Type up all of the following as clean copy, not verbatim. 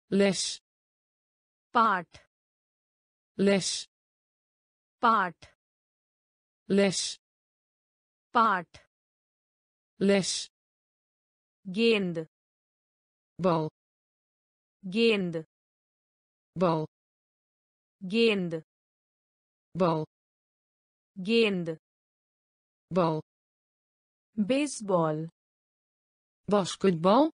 les, पाठ les, पाठ les, पाठ les, गेंद bal, गेंद bal, गेंद bal, गेंद bal, baseball basketbal,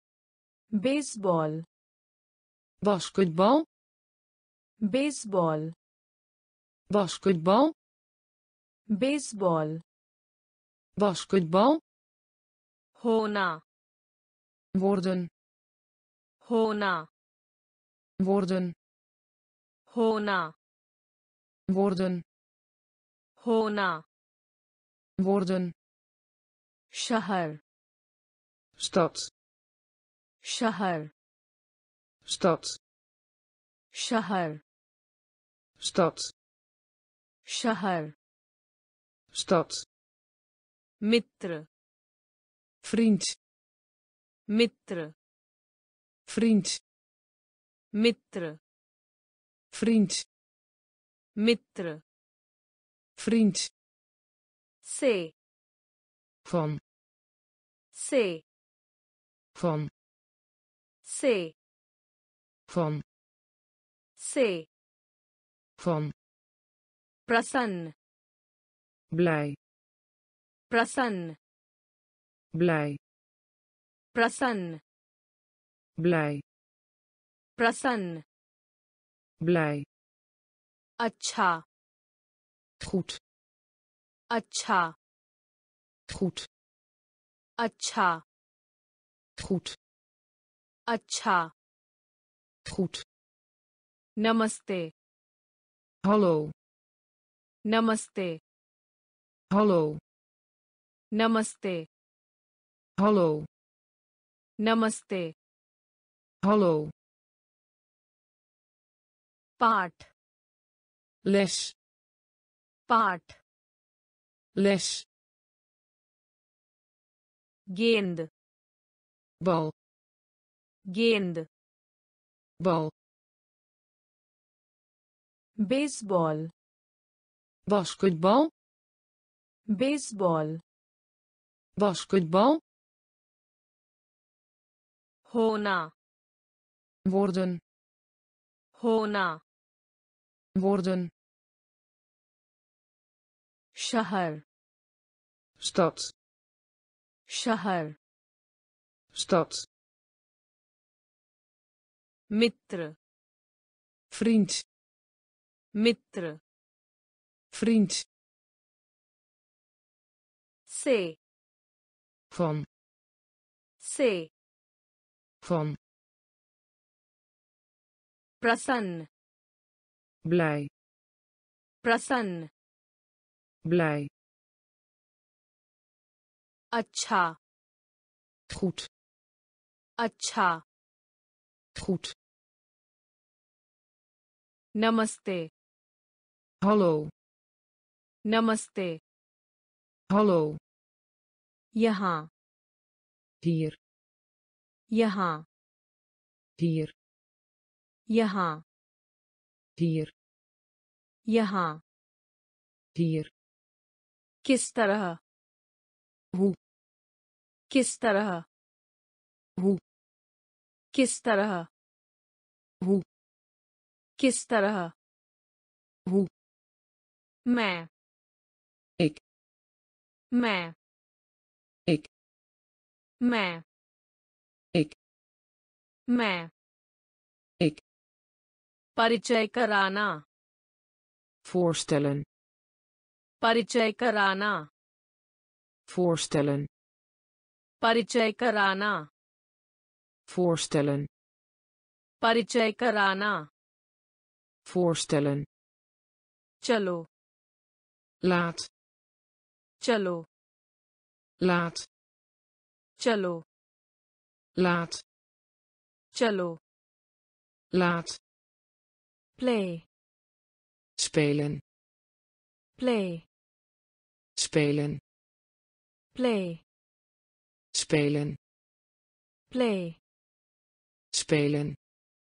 baseball basketbal, baseball basketbal, baseball basketbal, होना worden, होना worden, होना worden, होना worden, शहर stad, शहर stad, शहर stad, शहर stad, मित्र vriend, मित्र vriend, मित्र vriend, मित्र vriend, से van, से van, से van, से van, प्रसन्न blij, प्रसन्न blij, प्रसन्न blij, प्रसन्न blij, अच्छा goed, अच्छा goed, अच्छा goed, अच्छा goed, नमस्ते hallo, नमस्ते hallo, नमस्ते hallo, नमस्ते hallo, पाठ les, पाठ les, गेंद bal, गेंद bal, baseball basketbal, baseball basketbal, होना worden, होना worden, शहर stad, शहर stad, मित्र vriend, मित्र vriend, से van, से van, प्रसन्न blij, प्रसन्न blij, अच्छा goed, अच्छा goed, नमस्ते hallo, नमस्ते hallo, यहाँ hier, यहाँ hier, यहाँ hier, यहाँ hier, किस तरह hoe, किस तरह hoe, किस तरह hoe, किस तरह hoe, मैं ik, मैं ik, मैं ik, मैं ik, परिचय कराना voorstellen, परिचय कराना voorstellen, परिचय कराना voorstellen, परिचय कराना voorstellen, चलो laat, चलो laat, चलो laat, चलो laat, play spelen, play spelen, play spelen, play spelen,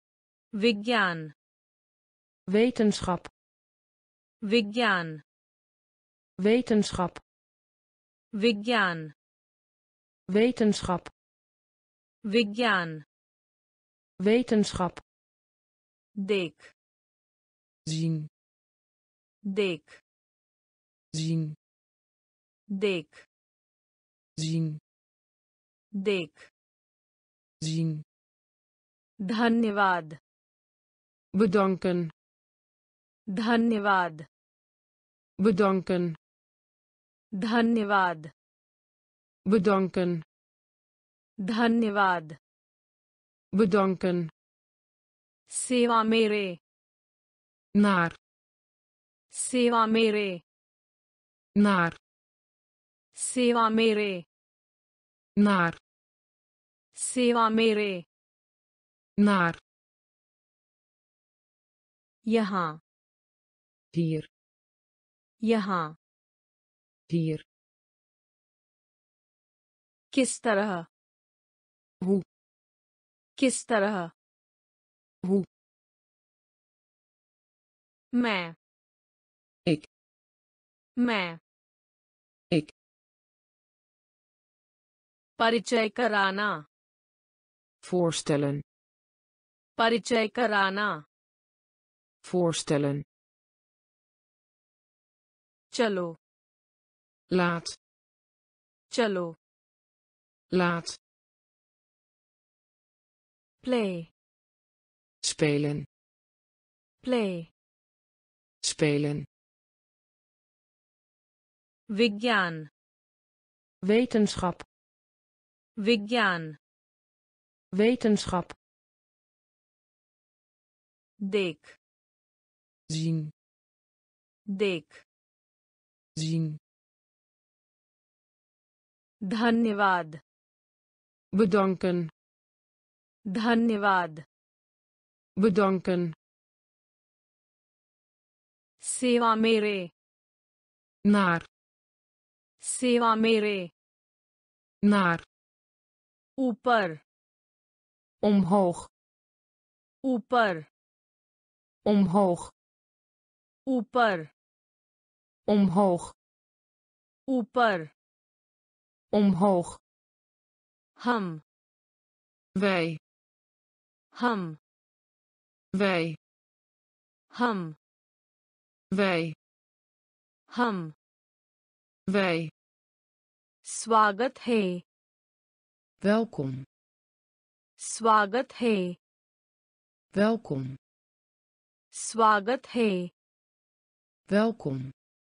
विज्ञान wetenschap विज्ञान wetenschap विज्ञान wetenschap विज्ञान wetenschap देख zien देख zien देख zien देख zien धन्यवाद bedanken धन्यवाद bedanken धन्यवाद bedanken धन्यवाद bedanken सेवा मेरे naar सेवा मेरे naar सेवा मेरे naar सेवा मेरे naar यहाँ hier यहाँ hier किस तरह hoe किस तरह hoe मैं ik मैं ik परिचय कराना voorstellen परिचय कराना voorstellen चलो laat चलो laat play spelen play spelen विज्ञान wetenschap विज्ञान wetenschap देख zien देख zien धन्यवाद bedanken धन्यवाद bedanken सेवा मेरे naar सेवा मेरे naar ऊपर omhoog ऊपर omhoog ऊपर omhoog ऊपर omhoog हम wij हम wij हम wij हम wij स्वागत है welkom स्वागत है welkom स्वागत है welkom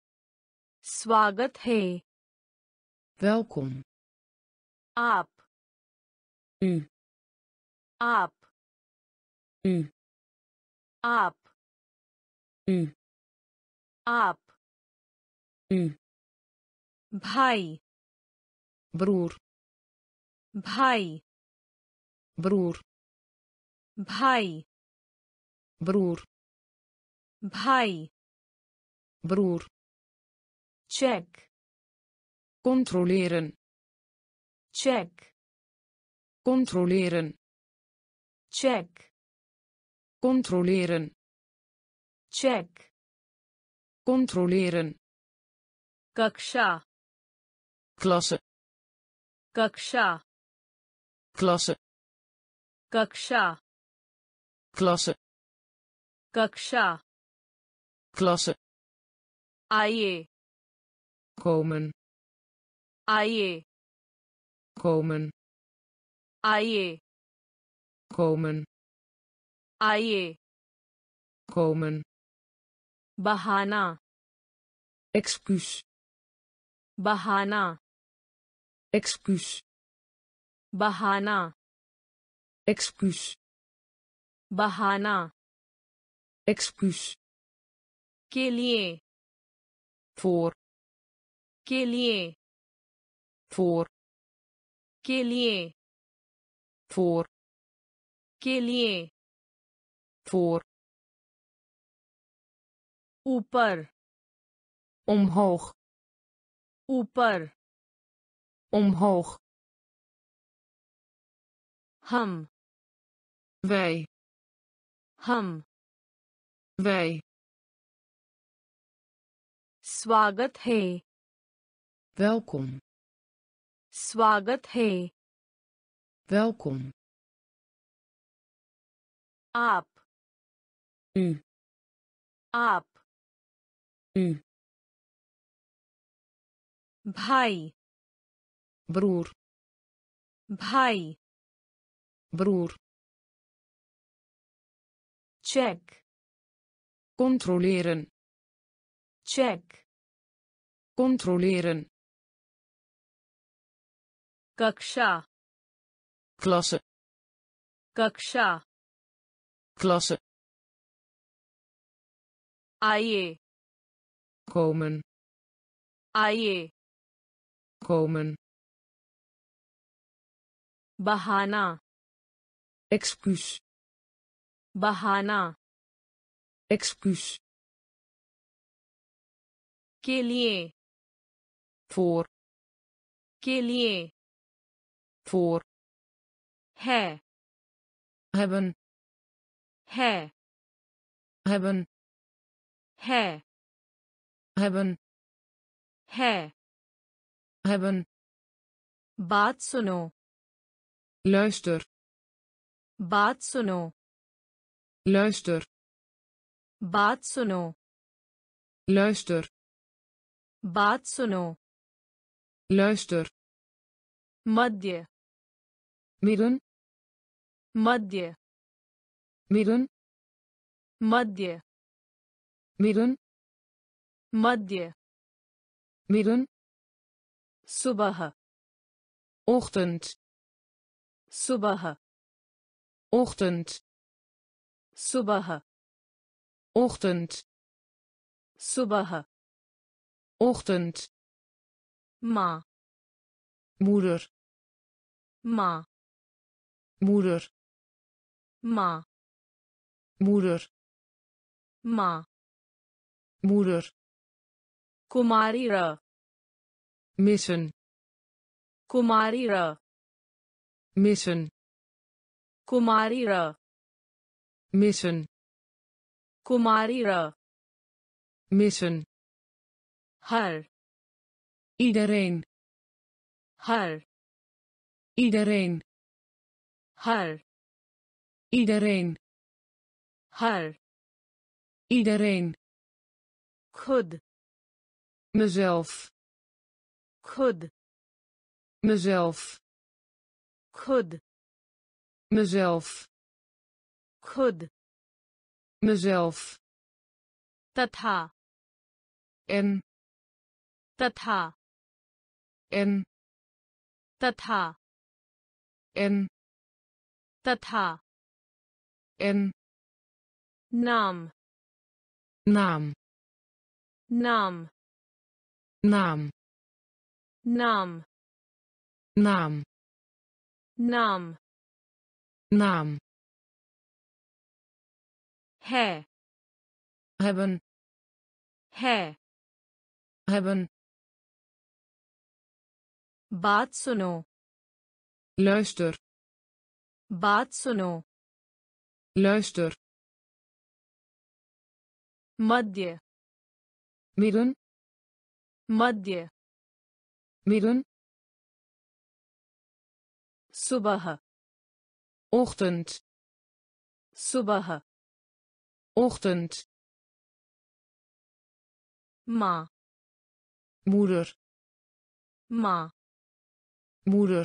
स्वागत है welkom आप u आप u आप u आप u भाई broer भाई broer भाई broer भाई broer check controleren check controleren check controleren check controleren कक्षा klasse कक्षा klasse कक्षा klasse कक्षा klasse आइए komen आइए komen आइए komen आइए komen बहाना excuus बहाना excuus बहाना excuus बहाना excuus के लिए voor के लिए voor के लिए voor के लिए voor ऊपर omhoog ऊपर omhoog हम wij हम wij, स्वागत है welkom, स्वागत है welkom, आप u, आप u, भाई broer, भाई broer, check controleren, check controleren, कक्षा klasse, कक्षा klasse, आइए komen, आइए komen, बहाना excuus, बहाना excuus, के लिए voor, के लिए voor, है hebben, है hebben, है hebben, है hebben, बात सुनो luister, बात सुनो luister, बात सुनो luister, बात सुनो luister, मध्य midden, मध्य midden, मध्य midden, मध्य midden, सुबह ochtend, सुबह ochtend, सुबह ochtend, सुबह ochtend, माँ moeder, माँ moeder, माँ moeder, माँ moeder, कुमारी र missen, कुमारी र missen, कुमारी र missen, कुमारी र missen, हर iedereen, हर iedereen, हर iedereen, हर iedereen, खुद mezelf, खुद mezelf, खुद mezelf, खुद mezelf, तथा en, तथा en, तथा en, तथा en, नाम naam, नाम naam, नाम naam, नाम naam, है hebben, है hebben, बात सुनो luister, बात सुनो luister, मध्य midden, मध्य midden, सुबह ochtend, सुबह ochtend, माँ moeder, माँ moeder,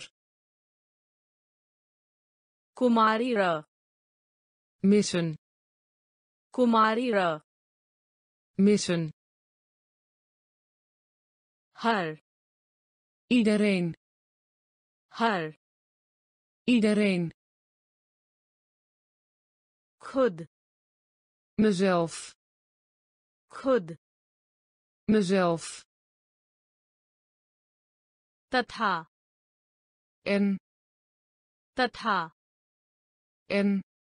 कुमारी र missen, कुमारी र missen, हर iedereen, हर iedereen, खुद mezelf, खुद mezelf, तथा en, तथा en,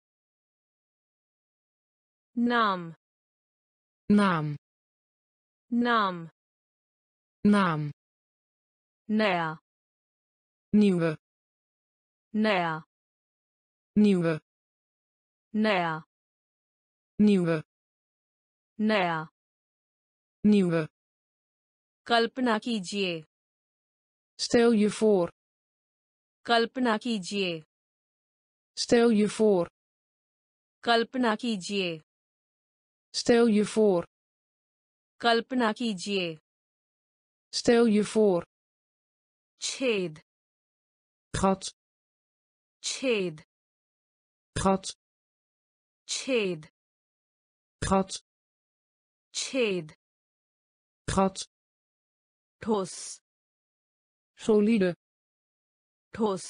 नाम naam, नाम naam, नया nieuwe, नया nieuwe, नया nieuwe, नया nieuwe. कल्पना कीजिए Stel je voor, कल्पना कीजिए stel je voor, कल्पना कीजिए stel je voor, कल्पना कीजिए stel je voor. छेद Gat, छेद gat, छेद gat, छेद gat. ठोस Solide, ठोस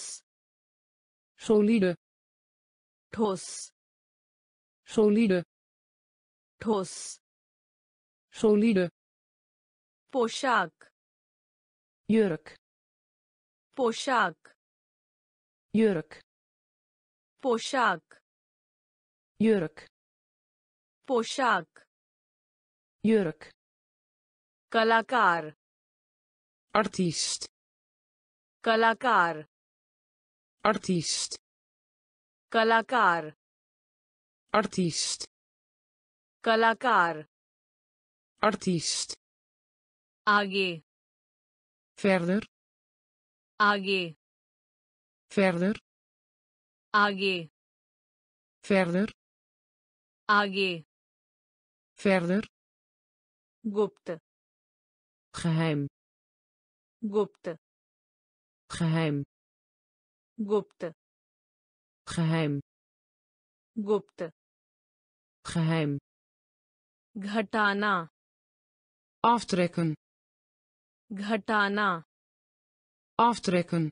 solide, ठोस solide, ठोस solide. पोशाक Jurk, पोशाक jurk, पोशाक jurk, पोशाक jurk. कलाकार Artiest, कलाकार artiest, कलाकार artiest, कलाकार artiest. आगे Verder, आगे verder, आगे verder, आगे verder. गुप्त Geheim, गुप्त geheim, गुप्त geheim, गुप्त geheim. घटाना Aftrekken, घटाना aftrekken,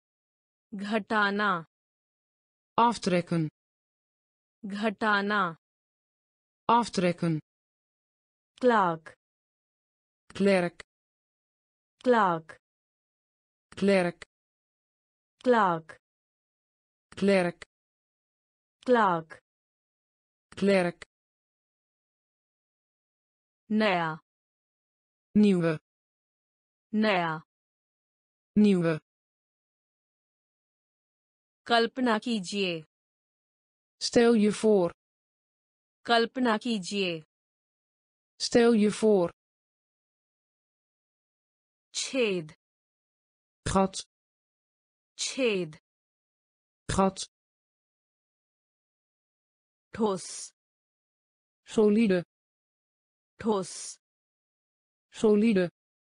घटाना aftrekken, घटाना aftrekken. Clerk Klerk, clerk klerk, clerk klerk, clerk klerk. नया Nieuwe, नया nieuwe. कल्पना कीजिए Stel je voor, कल्पना कीजिए stel je voor. छेद Gat, छेद gat. ठोस Solide, ठोस solide.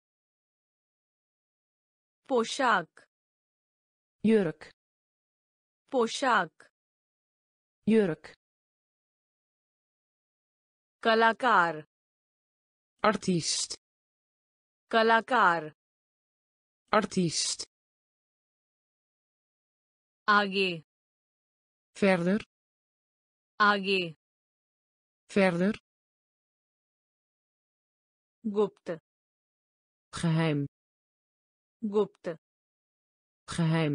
पोशाक Jurk, पोशाक jurk. कलाकार Artiest, कलाकार artiest. आगे Verder, आगे verder. गुप्त Geheim, गुप्त geheim.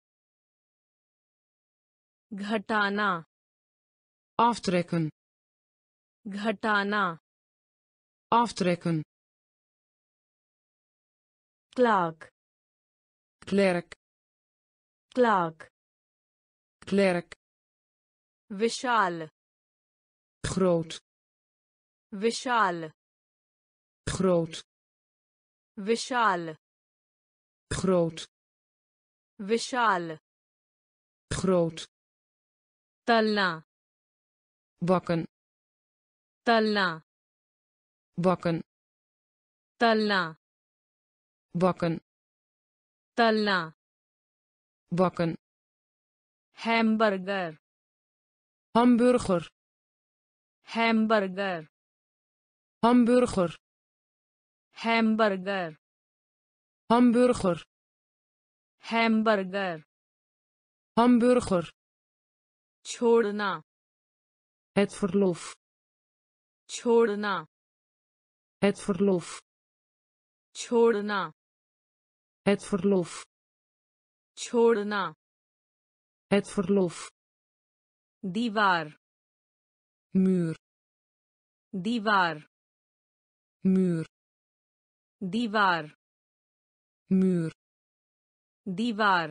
घटाना Aftrekken, घटाना aftrekken. Clerk Klerk, clerk klerk. विशाल Groot, विशाल groot, विशाल groot, विशाल groot. तलना Bakken, तलना bakken, तलना bakken, तलना bakken. Hamburger Hamburger, hamburger hamburger, hamburger hamburger, hamburger hamburger. छोड़ना Het verlof, छोड़ना het verlof, छोड़ना het verlof, छोड़ना het verlof. दीवार Muur, दीवार muur, दीवार muur, दीवार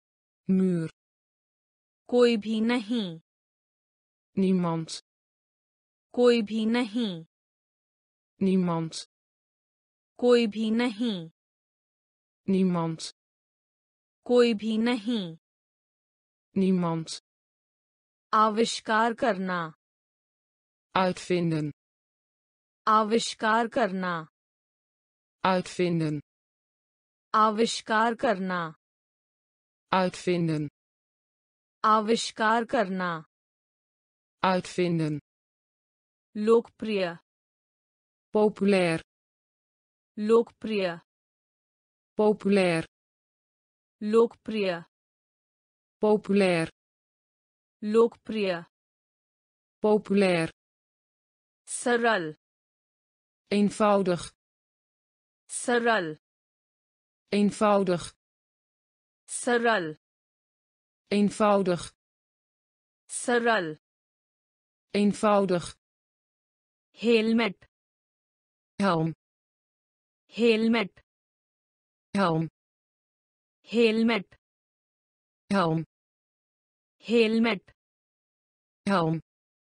muur. कोई भी नहीं Niemand, कोई भी नहीं niemand, कोई भी नहीं niemand, कोई भी नहीं niemand, आविष्कार करना uitvinden, आविष्कार करना uitvinden, आविष्कार करना uitvinden, आविष्कार करना uitvinden, लोकप्रिय populair, लोकप्रिय populair, लोकप्रिय populair, लोकप्रिय populair, सरल eenvoudig, सरल eenvoudig, सरल eenvoudig, सरल eenvoudig, helmet helm, helmet helm, helmet helm, helmet helm,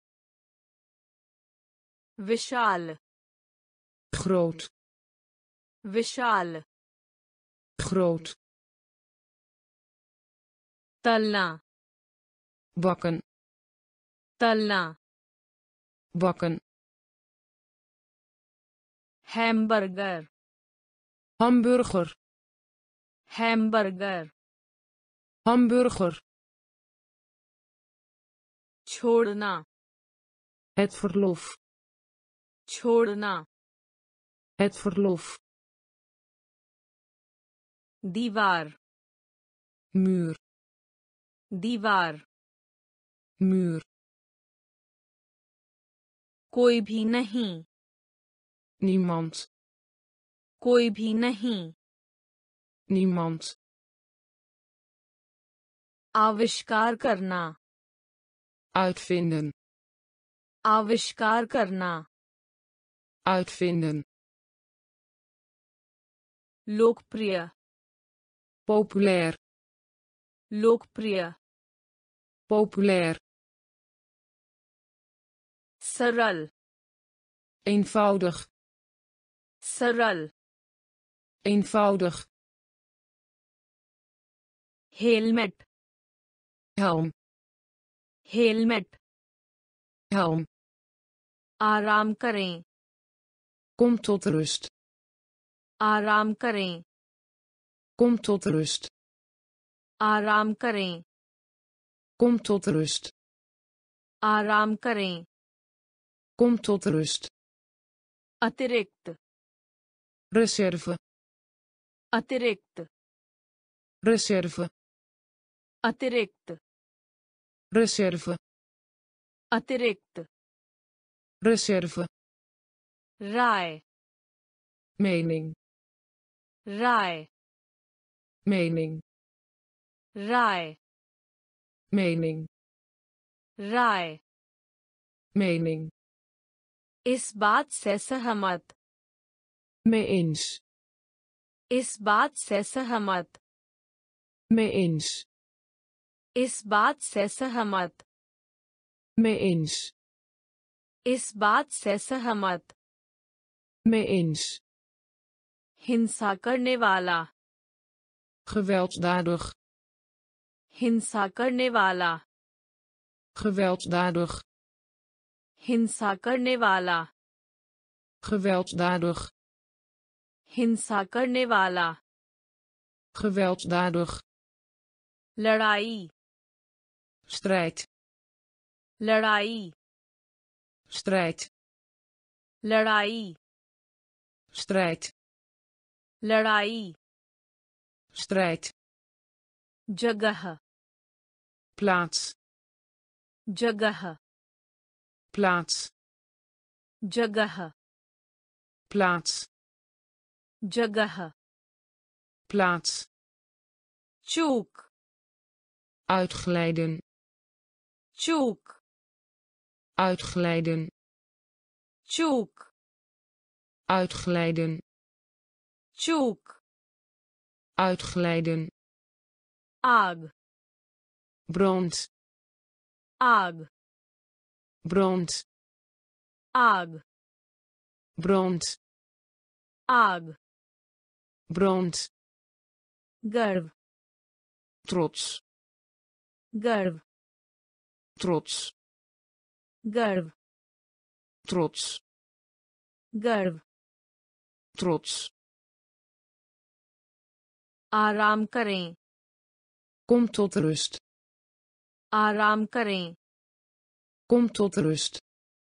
विशाल groot, विशाल groot, तलना bakken, तलना bakken, hamburger hamburger, hamburger hamburger, छोड़ना het verlof, छोड़ना het verlof, दीवार muur, दीवार muur, कोई भी नहीं niemand, कोई भी नहीं niemand, आविष्कार करना uitvinden, आविष्कार करना uitvinden, लोकप्रिय populair, लोकप्रिय populair, सरल eenvoudig, सरल eenvoudig, helmet helm, helmet helm, आराम करें kom tot rust, आराम करें kom tot rust, आराम करें kom tot rust, आराम करें kom tot rust, अतिरिक्त reserve, अतिरिक्त reserve, अतिरिक्त reserve, अतिरिक्त reserve, राय mening, राय mening, राय mening, राय mening, इस बात से सहमत mee eens, इस बात से सहमत mee eens, इस बात से सहमत mee eens, इस बात से सहमत mee eens, हिंसा करने वाला gewelddadig, हिंसा करने वाला gewelddadig, हिंसा करने वाला gewelddadig, हिंसा करने वाला gewelddadig, लड़ाई strijd, लड़ाई strijd, लड़ाई strijd, लड़ाई strijd, जगह plaats, जगह plaats, जगह plaats, जगह plaats, चूक uitglijden, चूक uitglijden, चूक uitglijden, चूक uitglijden, आग brand, आग brand, आग brand, आग brand, गर्व trots, गर्व trots, गर्व trots, गर्व trots. आराम करें Kom tot rust. आराम करें Kom tot rust.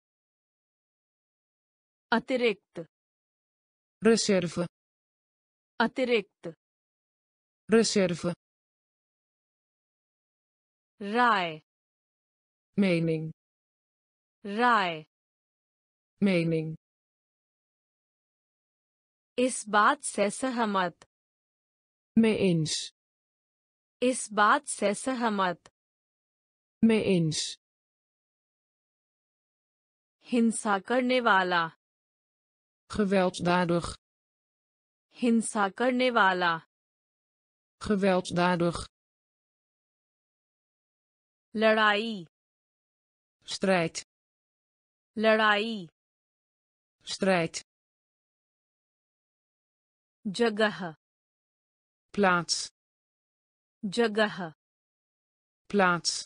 अतिरिक्त Reserve, अतिरिक्त reserve, राय mening, राय mening. इस बात से सहमत Mee eens, इस बात से सहमत mee eens. हिंसा करने वाला Gewelddadig, हिंसा करने वाला gewelddadig. लड़ाई Strijd, लड़ाई strijd. जगह Plaats, जगह plaats.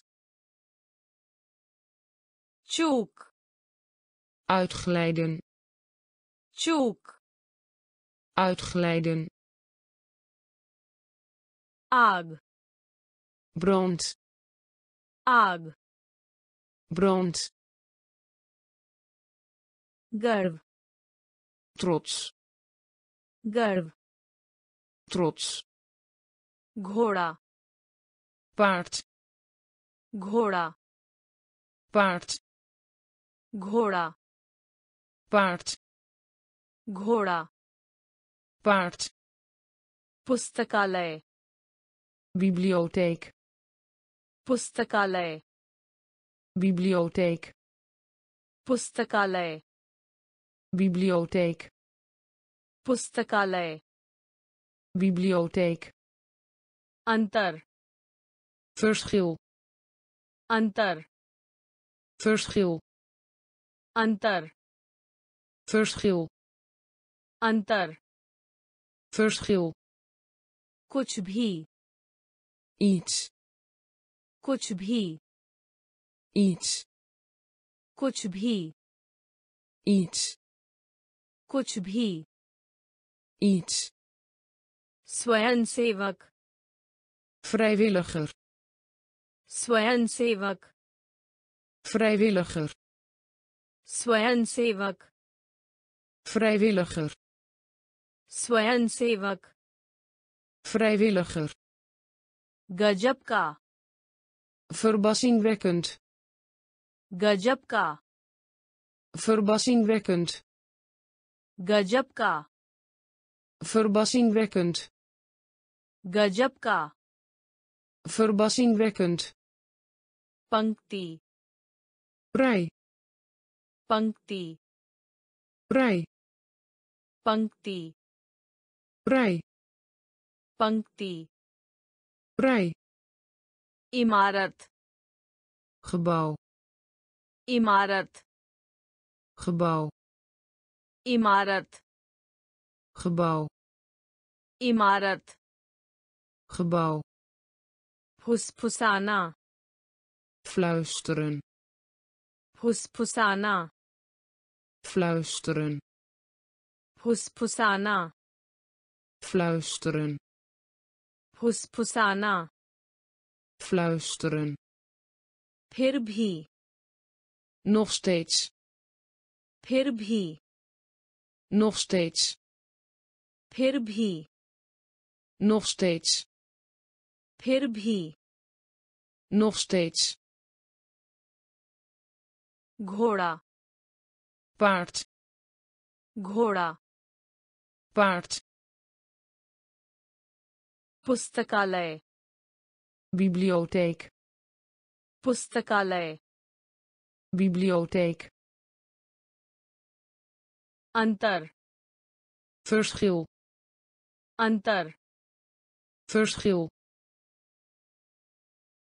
चूक Uitglijden, चूक uitglijden. आग Brand, आग brand. गर्व Trots, गर्व trots. घोड़ा Paard, घोड़ा paard, घोड़ा paard, घोड़ा paard. पुस्तकालय Bibliotheek, पुस्तकालय bibliotheek, पुस्तकालय bibliotheek, पुस्तकालय bibliotheek. अंतर Verschil, अंतर verschil, अंतर verschil, अंतर verschil. कुछ भी Iets, कुछ भी iets, कुछ भी iets, कुछ भी iets. स्वयंसेवक Vrijwilliger, स्वयंसेवक vrijwilliger, स्वयंसेवक vrijwilliger, स्वयंसेवक vrijwilliger. गजब का Verbazingwekkend, गजब का verbazingwekkend, गजब का verbazingwekkend, गजब का verbazingwekkend. पंक्ति Rij, पंक्ति rij, पंक्ति rij, पंक्ति rij. इमारत Gebouw, इमारत gebouw, इमारत gebouw, इमारत gebouw. फुसफुसाना Fluisteren, फुसफुसाना fluisteren, फुसफुसाना fluisteren, फुसफुसाना fluisteren. फिर भी Nog steeds, फिर भी nog steeds, फिर भी nog steeds, फिर भी nog steeds. घोड़ा Paard, घोड़ा paard. पुस्तकालय Bibliotheek, पुस्तकालय bibliotheek. अंतर Verschil, अंतर verschil.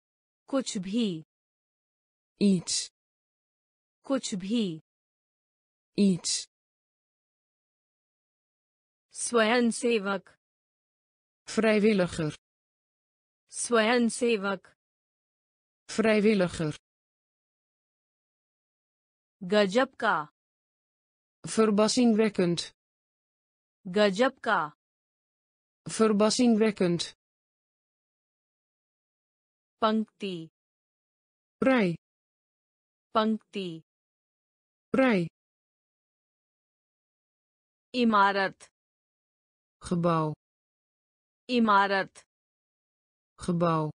कुछ भी Iets, कुछ भी iets, स्वयंसेवक vrijwilliger, स्वयंसेवक vrijwilliger, गजब का verbazingwekkend, गजब का verbazingwekkend, पंक्ति rij, पंक्ति rij, इमारत gebouw, इमारत gebouw,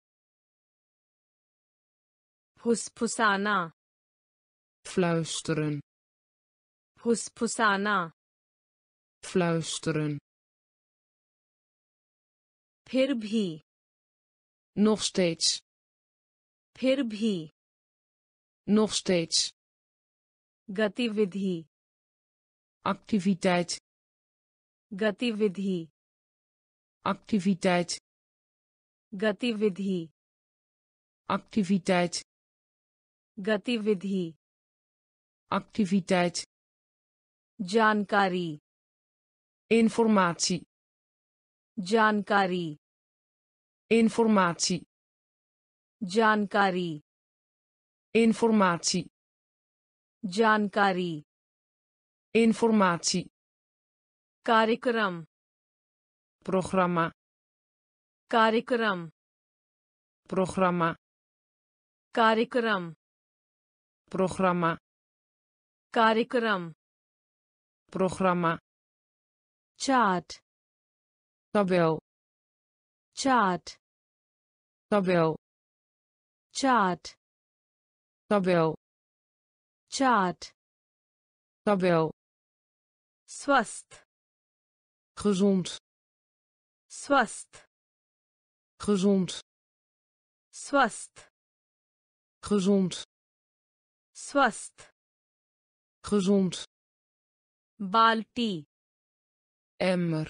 फुसफुसाना fluisteren, फुसफुसाना fluisteren, फिर भी nog steeds, फिर भी nog steeds, गतिविधि activiteit, गतिविधि activiteit, गतिविधि activiteit, गतिविधि activiteit, जानकारी informatie, जानकारी informatie, जानकारी informatie, जानकारी informatie, कार्यक्रम programma, कार्यक्रम programma, कार्यक्रम programma, कार्यक्रम programma, chart tabel, chart tabel, chart tabel, chart tabel, स्वस्थ gezond, स्वस्थ gezond, स्वस्थ gezond, स्वस्थ gezond, बाल्टी emmer,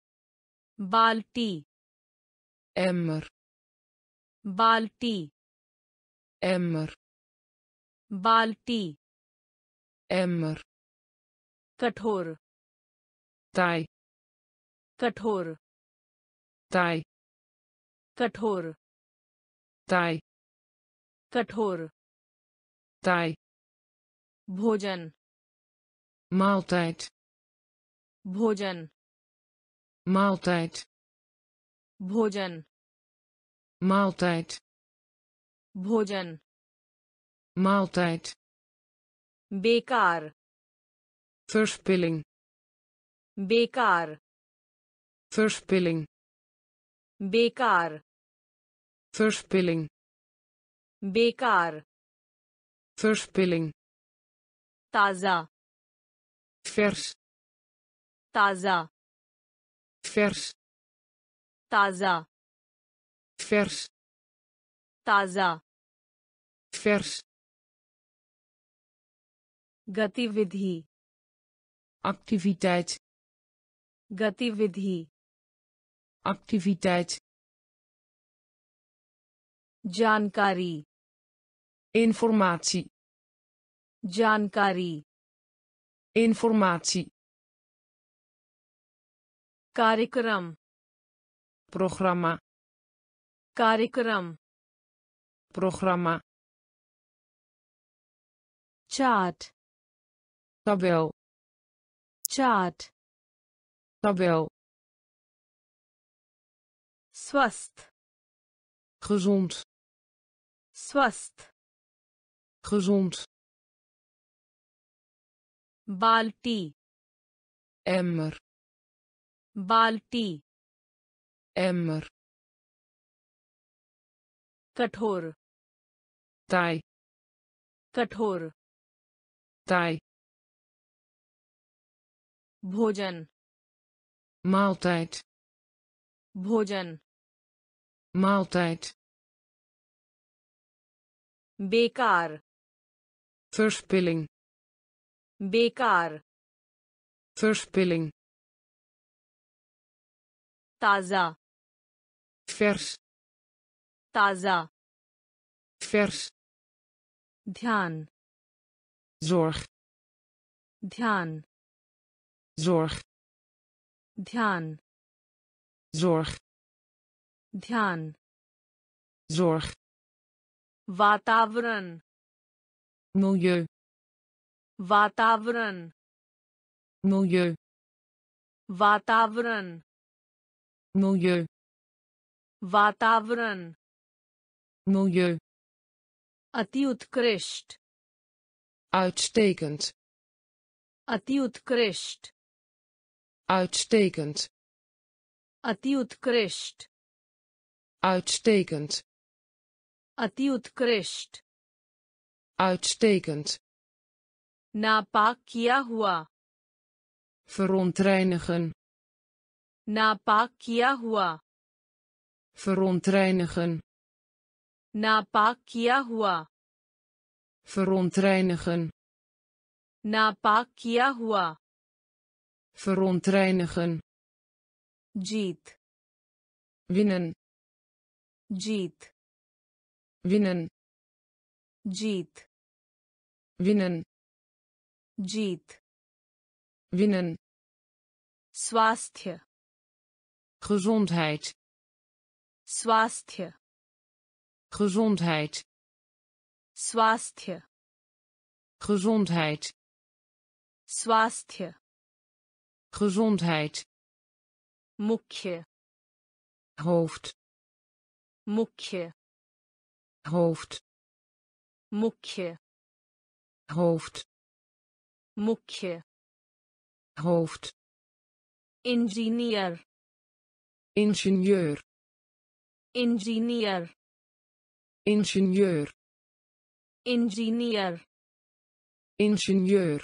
बाल्टी emmer, बाल्टी emmer, बाल्टी emmer, कठोर taai, कठोर taai, कठोर taai, कठोर taai, भोजन maaltijd, भोजन maaltijd, भोजन maaltijd, भोजन maaltijd, बेकार verspilling, बेकार verspilling, बेकार verspilling, बेकार verspilling, ताजा vers, ताजा vers, ताजा vers, ताजा vers, गतिविधि activiteit, गतिविधि activiteit, जानकारी informatie, जानकारी informatie, कार्यक्रम programma, कार्यक्रम programma, chart tabel, chart tabel, स्वस्थ gezond, स्वस्थ gezond, बाल्टी emmer, बाल्टी emmer, कठोर taai, कठोर taai, भोजन maaltijd, भोजन maaltijd, बेकार verspilling, बेकार verspilling, ताजा vers, ताजा vers, ध्यान zorg, ध्यान zorg, ध्यान zorg, ध्यान zorg, वातावरण milieu, वातावरण milieu, वातावरण milieu, वातावरण milieu, अति उत्कृष्ट uitstekend, अति उत्कृष्ट uitstekend, अति उत्कृष्ट uitstekend, अति उत्कृष्ट uitstekend, नापाक किया हुआ verontreinigen, नापाक किया हुआ verontreinigen, नापाक किया हुआ verontreinigen, नापाक किया हुआ verontreinigen, जीत winnen, जीत winnen, जीत winnen, जीत winnen, स्वास्थ्य gezondheid, स्वास्थ्य gezondheid, स्वास्थ्य gezondheid, स्वास्थ्य gezondheid, मुख्य hoofd, मुख्य hoofd, मुख्य hoofd, मुख्य hoofd, engineer ingenieur, engineer ingenieur, engineer ingenieur,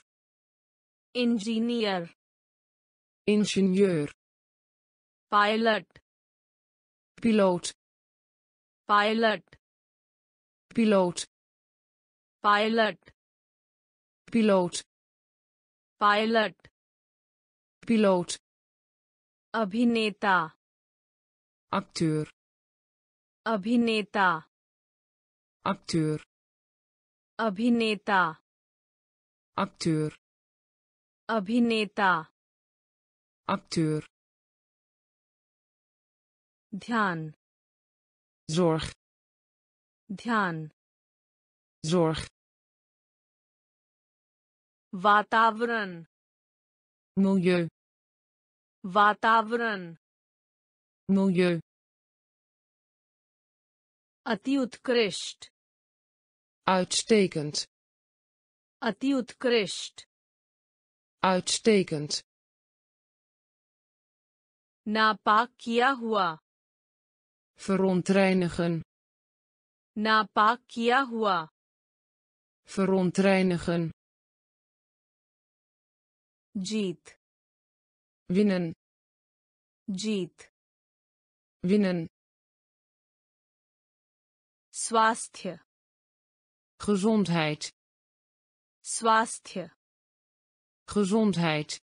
engineer ingenieur, pilot piloot, pilot piloot, pilot piloot, pilot piloot, अभिनेता acteur, अभिनेता acteur, अभिनेता acteur, अभिनेता acteur, ध्यान zorg, ध्यान zorg, वातावरण milieu, वातावरण milieu, अति उत्कृष्ट uitstekend, अति उत्कृष्ट uitstekend, नापाक किया हुआ verontreinigen, नापाक किया हुआ verontreinigen, जीत winnen, जीत winnen, स्वास्थ्य gezondheid, स्वास्थ्य gezondheid,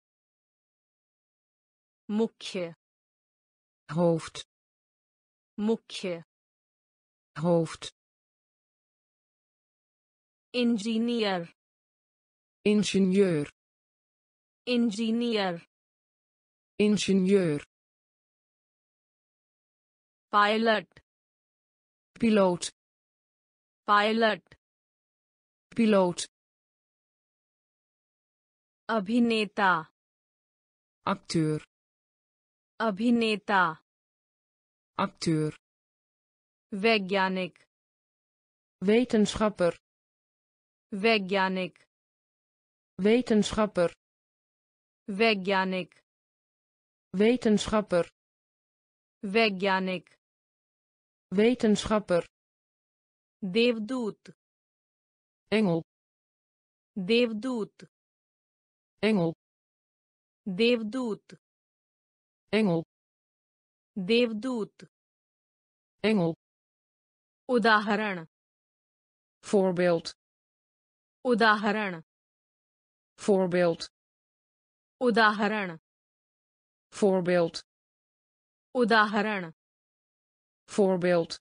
मुख्य hoofd, मुख्य hoofd, engineer ingenieur, engineer ingenieur, pilot piloot, pilot piloot, अभिनेता acteur, अभिनेता acteur, वैज्ञानिक wetenschapper, वैज्ञानिक wetenschapper, वैज्ञानिक wetenschapper, वैज्ञानिक wetenschapper, देवदूत engel, देवदूत engel, देवदूत engel, देवदूत engel, उदाहरण voorbeeld, उदाहरण voorbeeld, उदाहरण voorbeeld, उदाहरण voorbeeld,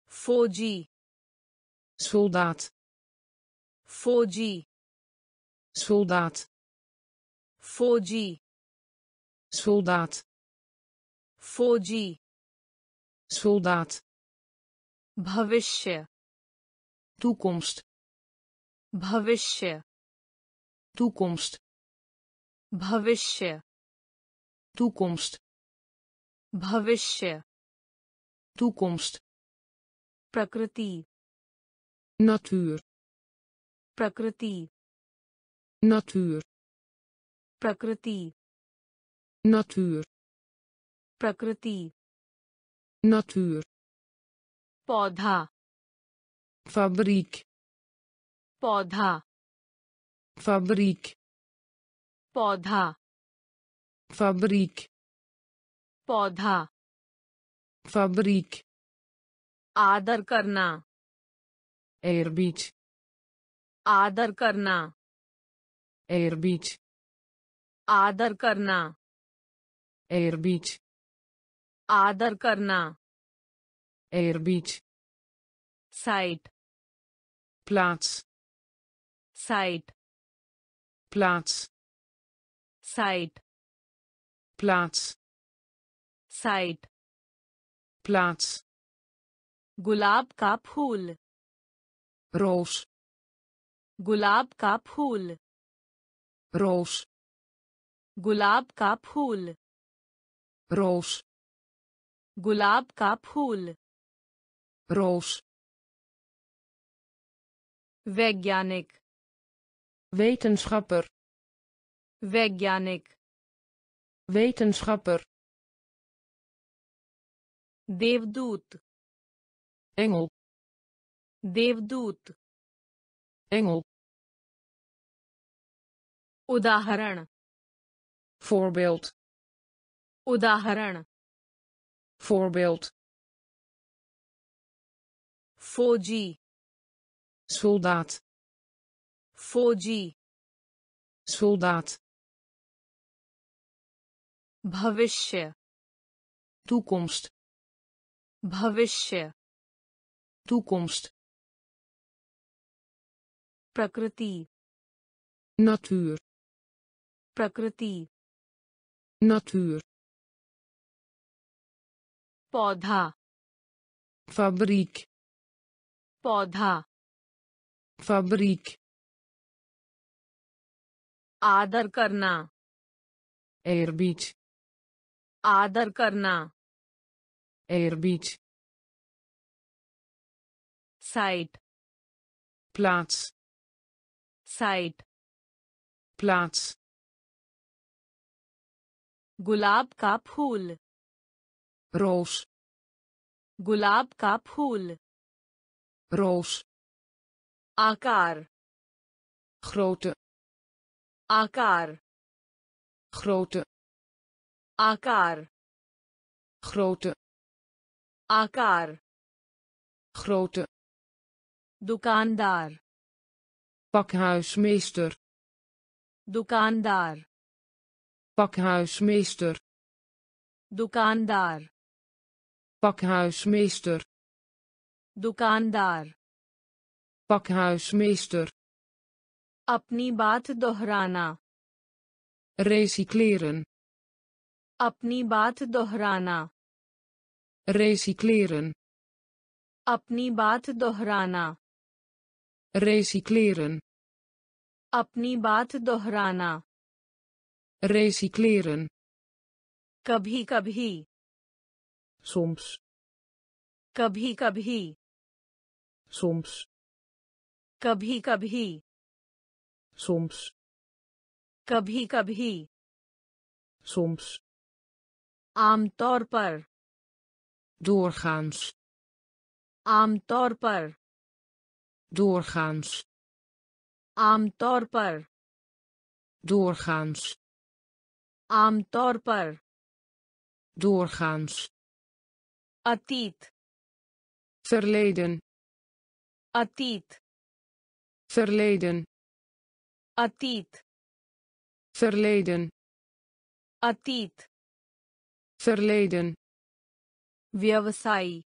फौजी soldaat, फौजी soldaat फौजी soldaat फौजी soldaat भविष्य toekomst भविष्य toekomst भविष्य toekomst भविष्य toekomst प्रकृति natuur प्रकृति natuur प्रकृति natuur प्रकृति natuur पौधा fabriek पौधा fabriek पौधा fabriek पौधा fabriek आदर करना eerbied आदर करना eerbied आदर करना eerbied आदर करना eerbied site plaats site plaats site plaats site plaats गुलाब का फूल roos गुलाब का फूल roos गुलाब का फूल roos गुलाब का फूल roos वैज्ञानिक wetenschapper वैज्ञानिक wetenschapper देवदूत engel देवदूत engel उदाहरण voorbeeld उदाहरण voorbeeld फौजी soldaat फौजी soldaat भविष्य toekomst भविष्य toekomst प्रकृति natuur प्रकृति natuur पौधा fabriek पौधा fabriek आदर करना eerbied आदर करना eerbied site plaats site plaats गुलाब का फूल roos गुलाब का फूल roos आकार grote आकार grote आकार grote आकार grote दुकानदार pakhuismeester दुकानदार pakhuismeester दुकानदार pakhuismeester दुकानदार pakhuismeester अपनी बात दोहराना recycleren अपनी बात दोहराना recycleren अपनी बात दोहराना recycleren अपनी बात दोहराना recycleren कभी कभी soms कभी कभी soms कभी कभी soms कभी कभी soms आमतौर पर doorgaans आमतौर पर doorgaans आमतौर पर doorgaans आमतौर पर doorgaans अतीत verleden अतीत verleden अतीत verleden अतीत verleden व्यवसायी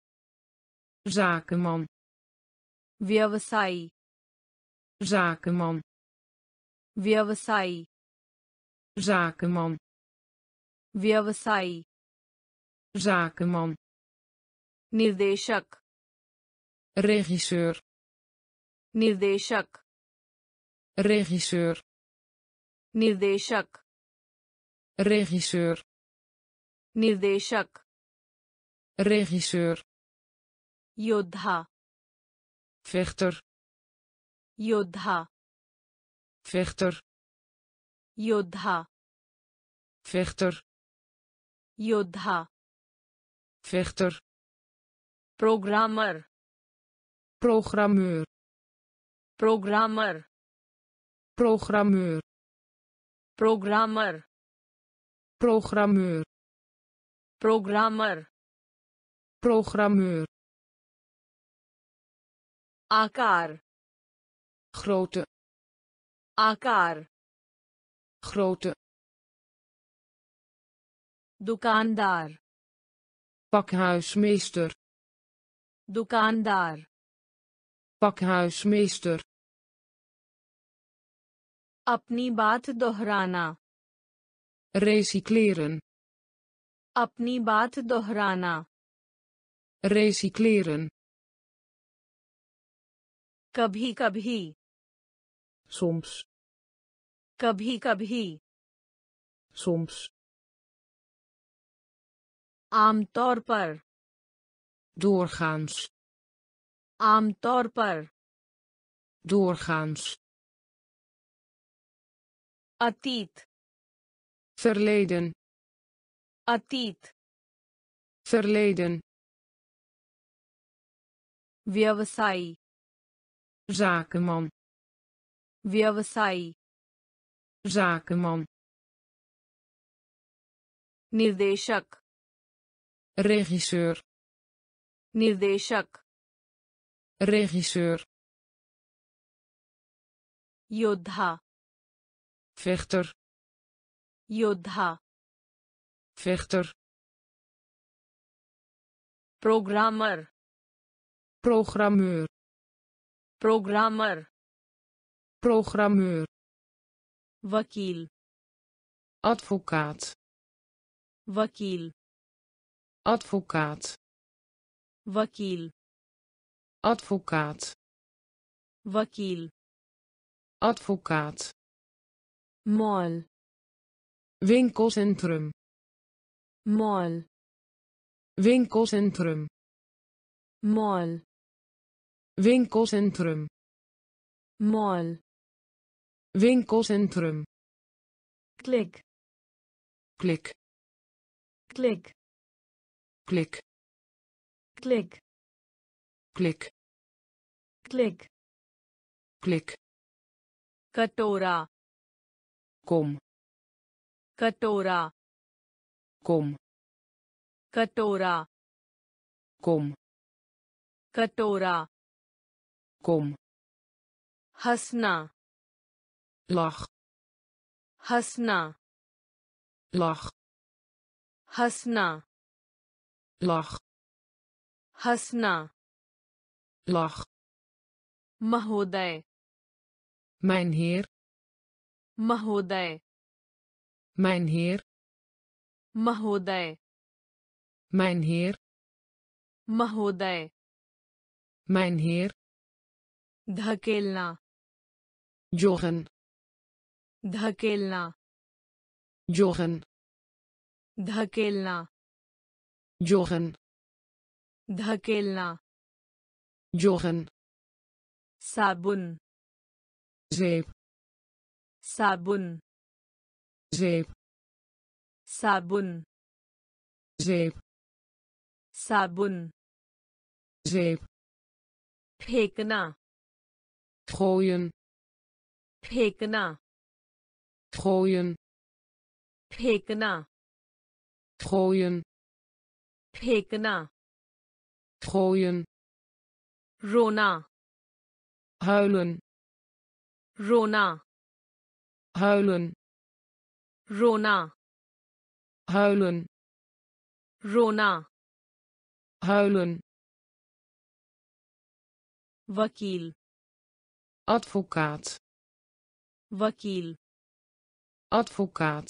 zakenman व्यवसायी zakenman व्यवसायी zakenman, व्यवसायी zakenman, निर्देशक regisseur, निर्देशक regisseur, निर्देशक regisseur, निर्देशक regisseur, योद्धा vechter, योद्धा vechter, योद्धा vechter, योद्धा vechter, programmer programmeur, programmer programmeur, programmer programmeur, programmer programmeur, आकार grote, आकार grote, दुकानदार pakhuismeester, दुकानदार pakhuismeester, अपनी बात दोहराना recycleren, अपनी बात दोहराना recycleren, कभी कभी soms, कभी कभी soms, आमतौर पर doorgaans, आमतौर पर doorgaans, अतीत verleden, अतीत verleden, व्यवसायी zakenman, व्यवसायी zakenman, निर्देशक regisseur, निर्देशक regisseur, योद्धा vechter, योद्धा vechter, programmer programmeur, programmer programmeur, वकील advocaat, वकील advocaat, वकील advocaat, वकील advocaat, mall winkelcentrum, mall winkelcentrum, mall winkelcentrum, mall winkelcentrum, click klik, click klik, click klik, click klik, कटोरा kom, कटोरा kom, कटोरा kom, कटोरा kom, हंसना lach, हंसना lach, हंसना lach, हंसना lach, महोदय mijn heer, महोदय mijn heer, महोदय mijn heer, महोदय mijn heer, धकेलना joggen, धकेलना joggen, धकेलना joggen, धकेलना joggen, साबुन zeep, साबुन zeep, साबुन zeep, साबुन zeep, फेंकना gooien, फेंकना gooien, फेंकना gooien, फेंकना gooien, रोना huilen, रोना huilen, रोना huilen, रोना huilen, वकील advocaat, वकील advocaat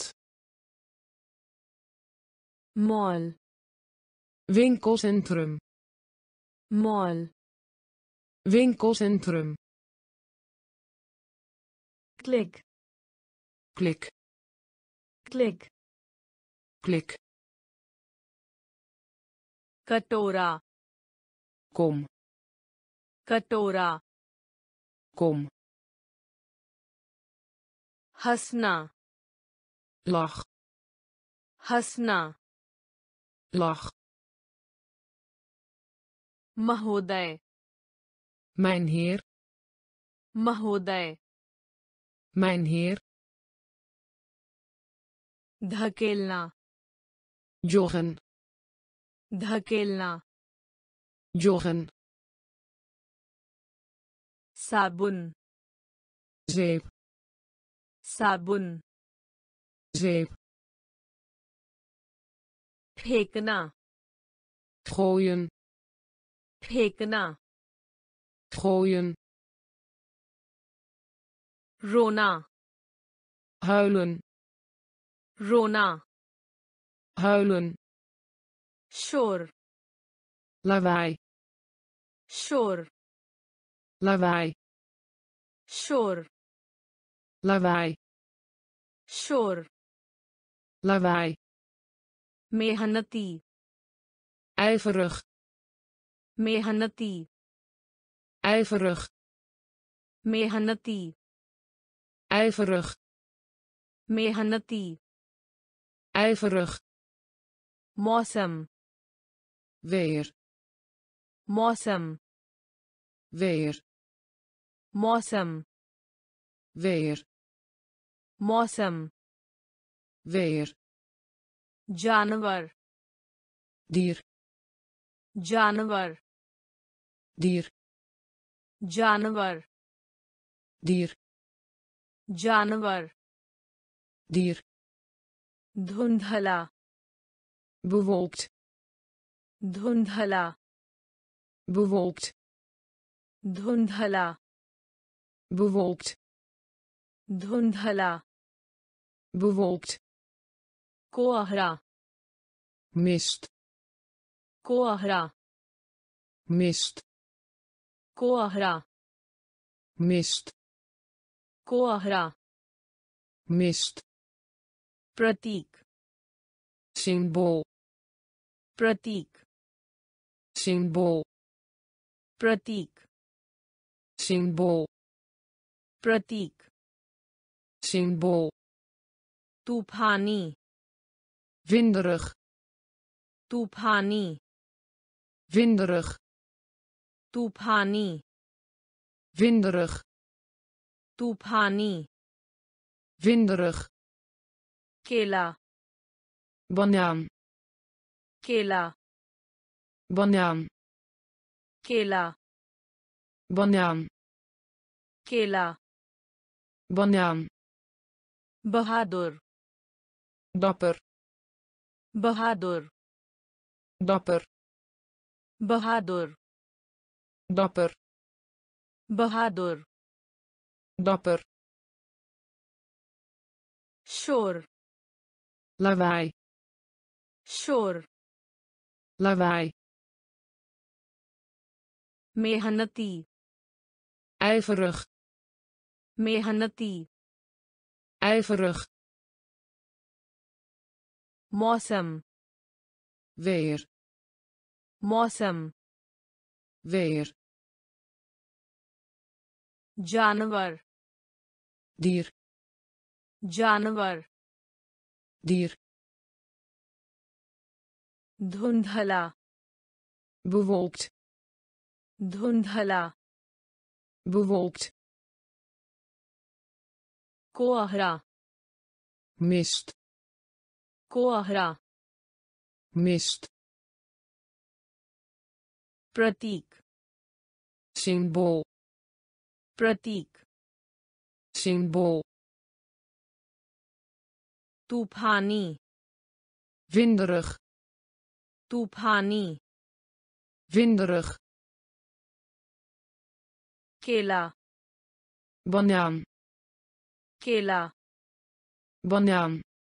mall winkelcentrum mall winkelcentrum click klik click klik कटोरा kom कटोरा kom हंसना lach हंसना lach महोदय mijn heer महोदय mijn heer धकेलना joggen धकेलना joggen साबुन zeep साबुन zeep फेंकना gooien फेंकना gooien रोना huilen रोना huilen शोर lawaai शोर lawaai शोर lawaai शोर lawaai मेहनती ijverig मेहनती ijverig मेहनती ijverig मेहनती ijverig मौसम weer मौसम weer मौसम weer मौसम weer जानवर dier जानवर dier जानवर dier जानवर dier धुंधला bewolkt धुंधला bewolkt धुंधला bewolkt धुंधला bewolkt कोहरा mist कोहरा mist कोहरा mist कोहरा mist प्रतीक symbool प्रतीक symbool प्रतीक symbool प्रतीक symbool तूफानी winderig तूफानी winderig तूफानी winderig तूफानी winderig केला banaan केला banaan केला banaan केला banaan बहादुर dapper बहादुर dapper बहादुर dapper बहादुर dapper शोर lawaai शोर lawaai मेहनती ijverig मेहनती ijverig मौसम weer मौसम weer जानवर dier जानवर dier धुंधला bewolkt धुंधला bewolkt कोहरा mist कोहरा mist प्रतीक symbool प्रतीक symbool तूफानी winderig तूफानी winderig केला banaan केला banaan,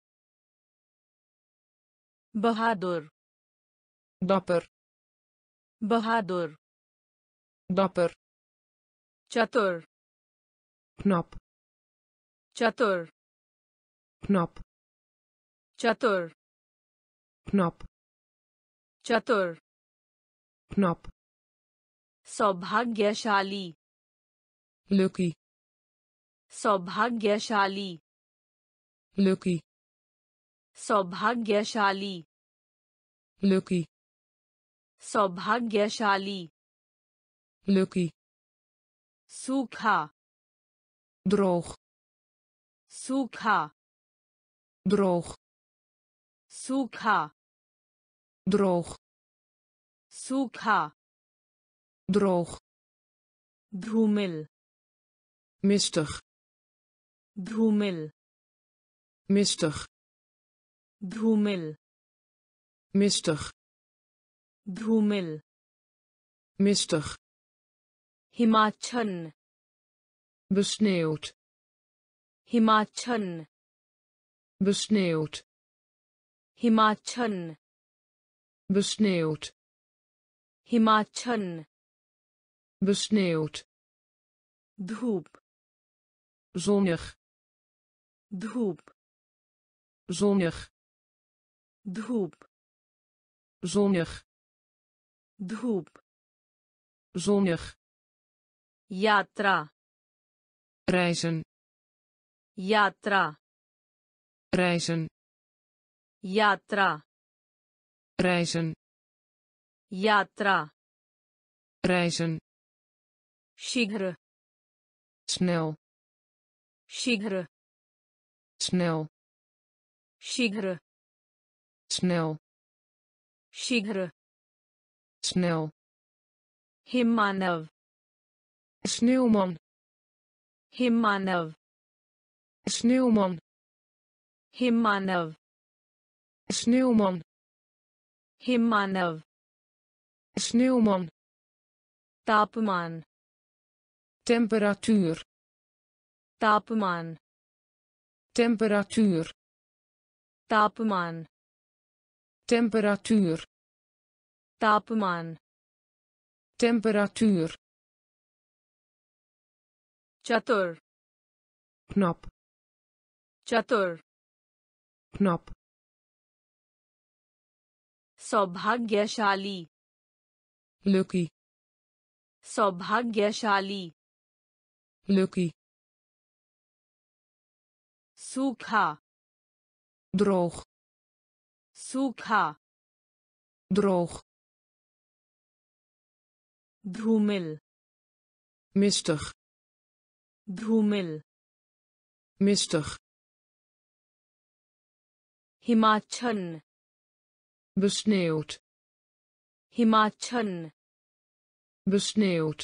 बहादुर dapper, बहादुर dapper, चतुर knap, चतुर knap, चतुर knap, चतुर knap, सौभाग्यशाली lucky, सौभाग्यशाली lucky, सौभाग्यशाली lucky, सौभाग्यशाली lucky, सूखा droog, सूखा droog, सूखा droog, सूखा droog, धूमिल mistig, धूमिल mistig, धूमिल mistig, धूमिल mistig, हिमाच्छन्न besneeuwd, हिमाच्छन्न besneeuwd, हिमाच्छन्न besneeuwd, हिमाच्छन्न besneeuwd, धूप zonnig, धूप zonnig, धूप zonnig, धूप zonnig, यात्रा reizen, यात्रा reizen, यात्रा reizen, यात्रा reizen, शीघ्र snel, शीघ्र snel, शीघ्र snel, शीघ्र snel, हिममानव sneeuwman, हिममानव sneeuwman, हिममानव sneeuwman, हिममानव sneeuwman, तापमान temperatuur, तापमान temperatuur, तापमान temperatuur, तापमान temperatuur, चतुर knap, चतुर knap, सौभाग्यशाली lucky, सौभाग्यशाली lucky, सूखा droog, सूखा droog, धूमिल mistig, धूमिल mistig, हिमाच्छन्न besneeuwd, हिमाच्छन्न besneeuwd,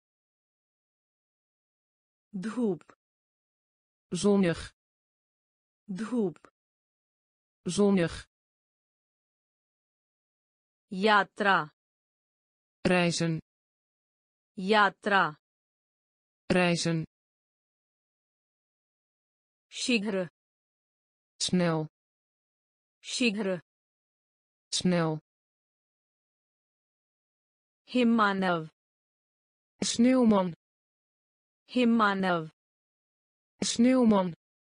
धूप zonnig, धूप zonnig, यात्रा reizen, यात्रा reizen, शीघ्र snel, शीघ्र snel, हिममानव sneeuwman, हिममानव sneeuwman,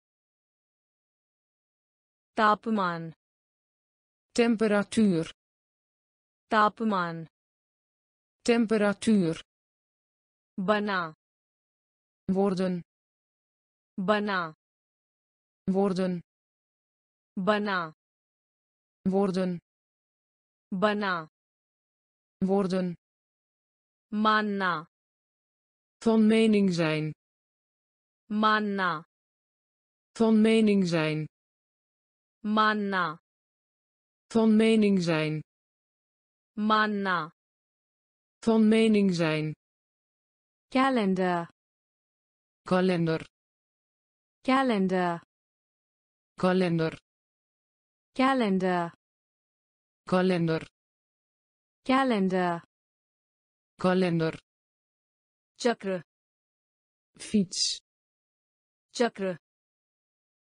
तापमान temperatuur, तापमान temperatuur, बना worden, बना worden, बना worden, बना worden, मानना van mening zijn, मानना van mening zijn, मानना van mening zijn, मानना van mening zijn, calendar kalender, calendar kalender, calendar kalender, calendar kalender, चक्र fiets, चक्र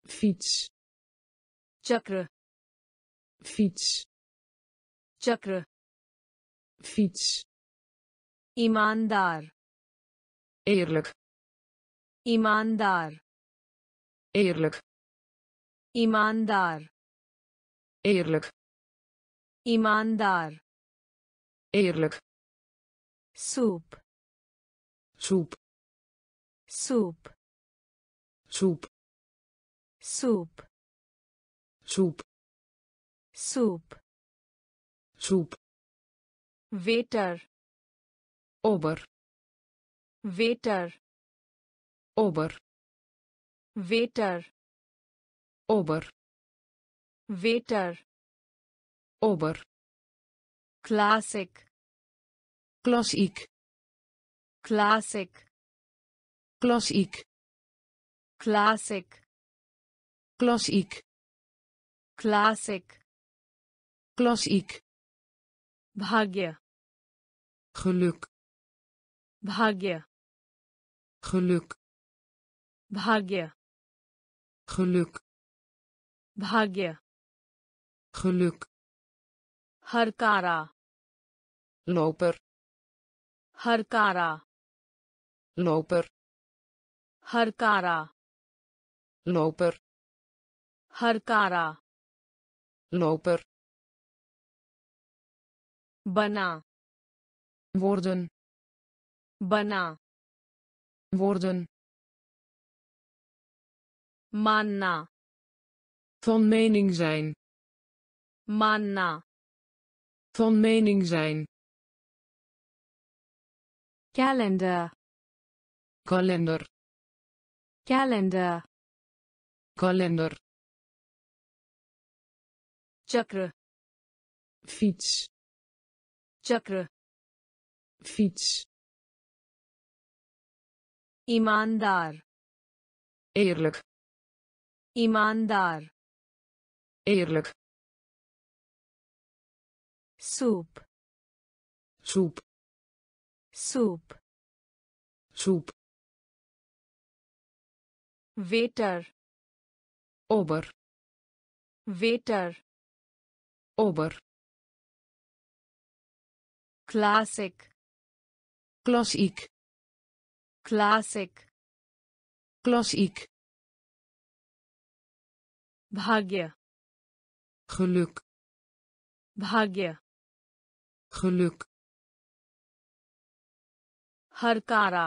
fiets, चक्र fiets, चक्र fiets, ईमानदार eerlijk, ईमानदार eerlijk, ईमानदार eerlijk, ईमानदार eerlijk, soup soep, soup soep, soup soep, soup soep, waiter ober, waiter ober, waiter ober, waiter ober, classic klassiek, classic klassiek, classic klassiek, classic klassiek, भाग्य geluk, भाग्य geluk, भाग्य geluk, भाग्य geluk, हरकारा loper, हरकारा loper, हरकारा loper, हरकारा loper, बना worden, बना worden, मानना van mening zijn, मानना van mening zijn, calendar kalender, calendar kalender, चक्र fiets, चक्र fiets, ईमानदार eerlijk, ईमानदार eerlijk, soup soep, soup soep, waiter ober, waiter ober, classic klassiek, classic klassiek, भाग्य geluk, भाग्य geluk, हरकारा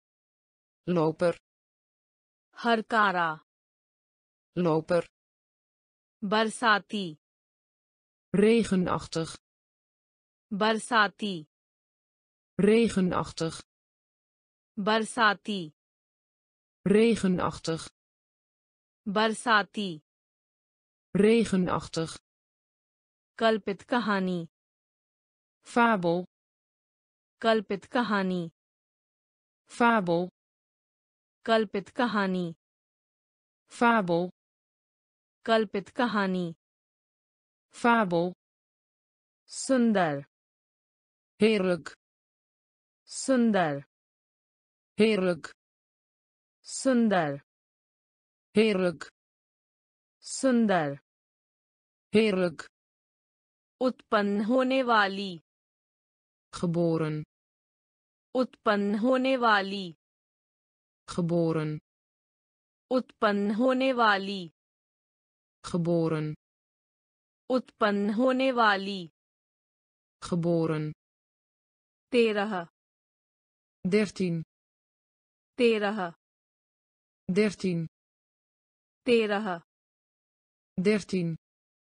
loper, हरकारा loper, बरसाती regenachtig, बरसाती regenachtig, बरसाती regenachtig, बरसाती regenachtig, कल्पित कहानी fabel, कल्पित कहानी fabel, कल्पित कहानी fabel, कल्पित कहानी fabel, सुंदर heerlijk, सुंदर heerlijk, सुंदर heerlijk, सुंदर heerlijk, उत्पन्न होने वाली geboren, उत्पन्न होने वाली geboren, उत्पन्न होने वाली geboren, उत्पन्न होने वाली geboren, 13 13, 13 13, 13 13,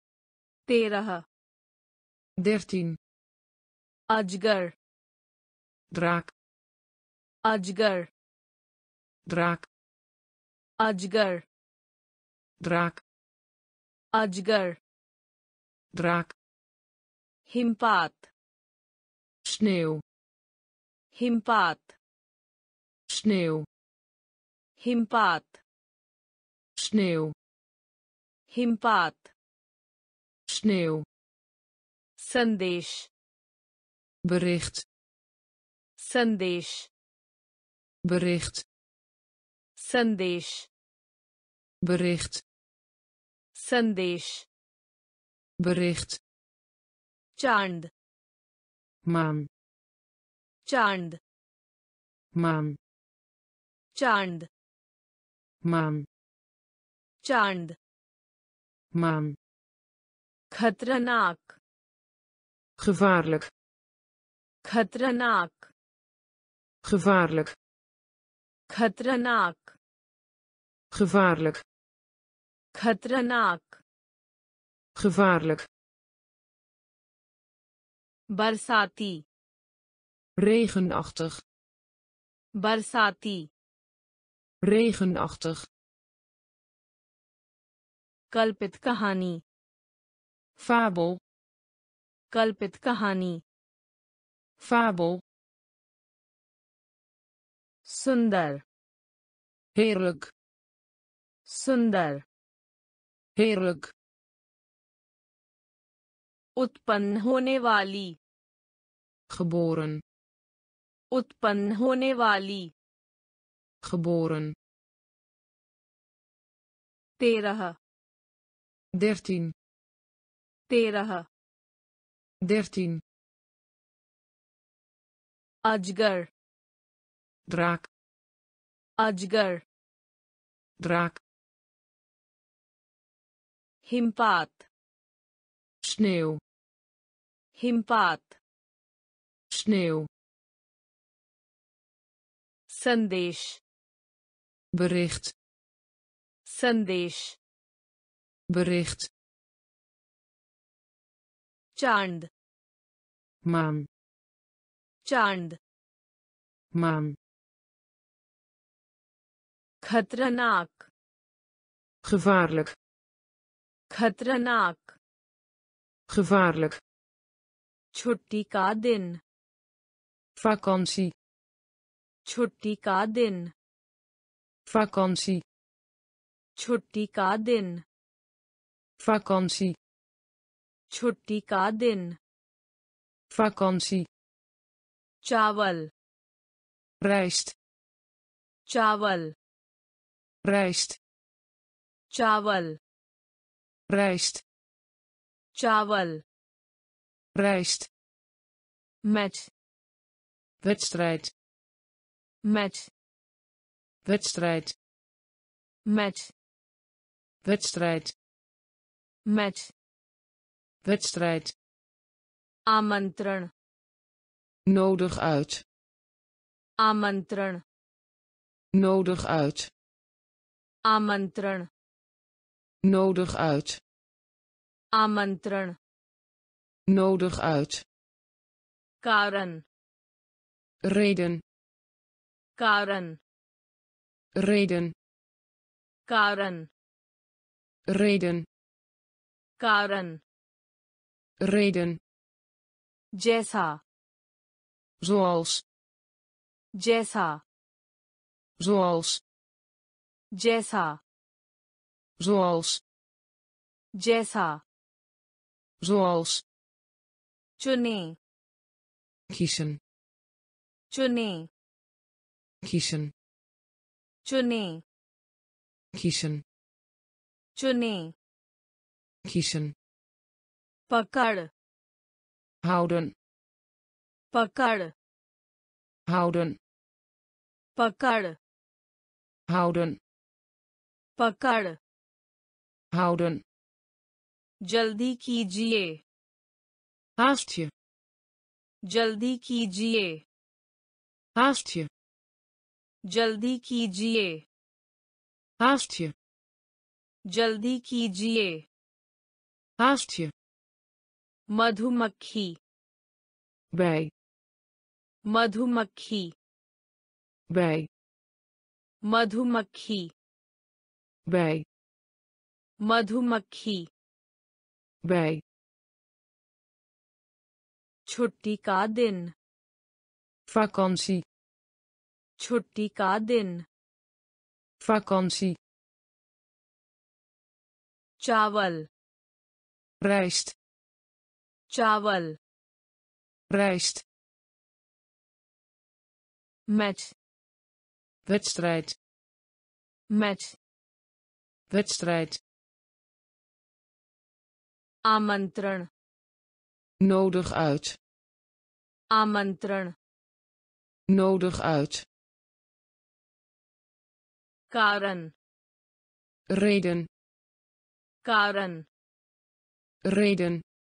13 13, अजगर draak, अजगर draak, अजगर draak, अजगर draak, हिमपात sneeuw, हिमपात sneeuw, हिमपात sneeuw, हिमपात sneeuw, संदेश bericht, संदेश bericht, संदेश bericht, संदेश bericht, चांद maan, चांद maan, चांद maan, चांद maan, खतरनाक gevaarlijk, खतरनाक gevaarlijk, खतरनाक gevaarlijk, खतरनाक gevaarlijk, बरसाती regenachtig, बरसाती regenachtig, कल्पित कहानी fabel, कल्पित कहानी fabel, सुंदर heerlijk, सुंदर heerlijk, उत्पन्न होने वाली geboren, उत्पन्न होने वाली geboren, 13 13, 13 13, अजगर draak, अजगर draak, हिमपात sneeuw, हिमपात sneeuw, संदेश bericht, संदेश bericht, चांद maan, चांद maan, खतरनाक gevaarlijk, खतरनाक gevaarlijk, छुट्टी का दिन vakantie, छुट्टी का दिन vakantie, छुट्टी का दिन vakantie, छुट्टी का दिन vakantie, चावल rijst, चावल rijst, चावल rijst, चावल rijst, match wedstrijd, match wedstrijd, match wedstrijd, match wedstrijd, आमंत्रण nodig uit, आमंत्रण nodig uit, आमंत्रण nodig uit, आमंत्रण nodig uit, कारण reden, कारण reden, कारण reden, कारण reden, जैसा zoals, जैसा zoals, जैसा zoals, जैसा zoals, चुने kiezen, चुने kiezen, चुने kiezen, चुने kiezen, पकड़ houden, पकड़ houden, पकड़ houden, पकड़ houden, जल्दी कीजिए haast je, जल्दी कीजिए haast je, जल्दी कीजिए haast je, जल्दी कीजिए haast je, मधुमक्खी bij, मधुमक्खी bij, मधुमक्खी bij, मधुमक्खी bij, छुट्टी का दिन vakantie, छुट्टी का दिन vakantie, चावल rijst, चावल rijst, match wedstrijd, match wedstrijd, आमंत्रण nodig uit, आमंत्रण nodig uit, कारण reden, कारण reden,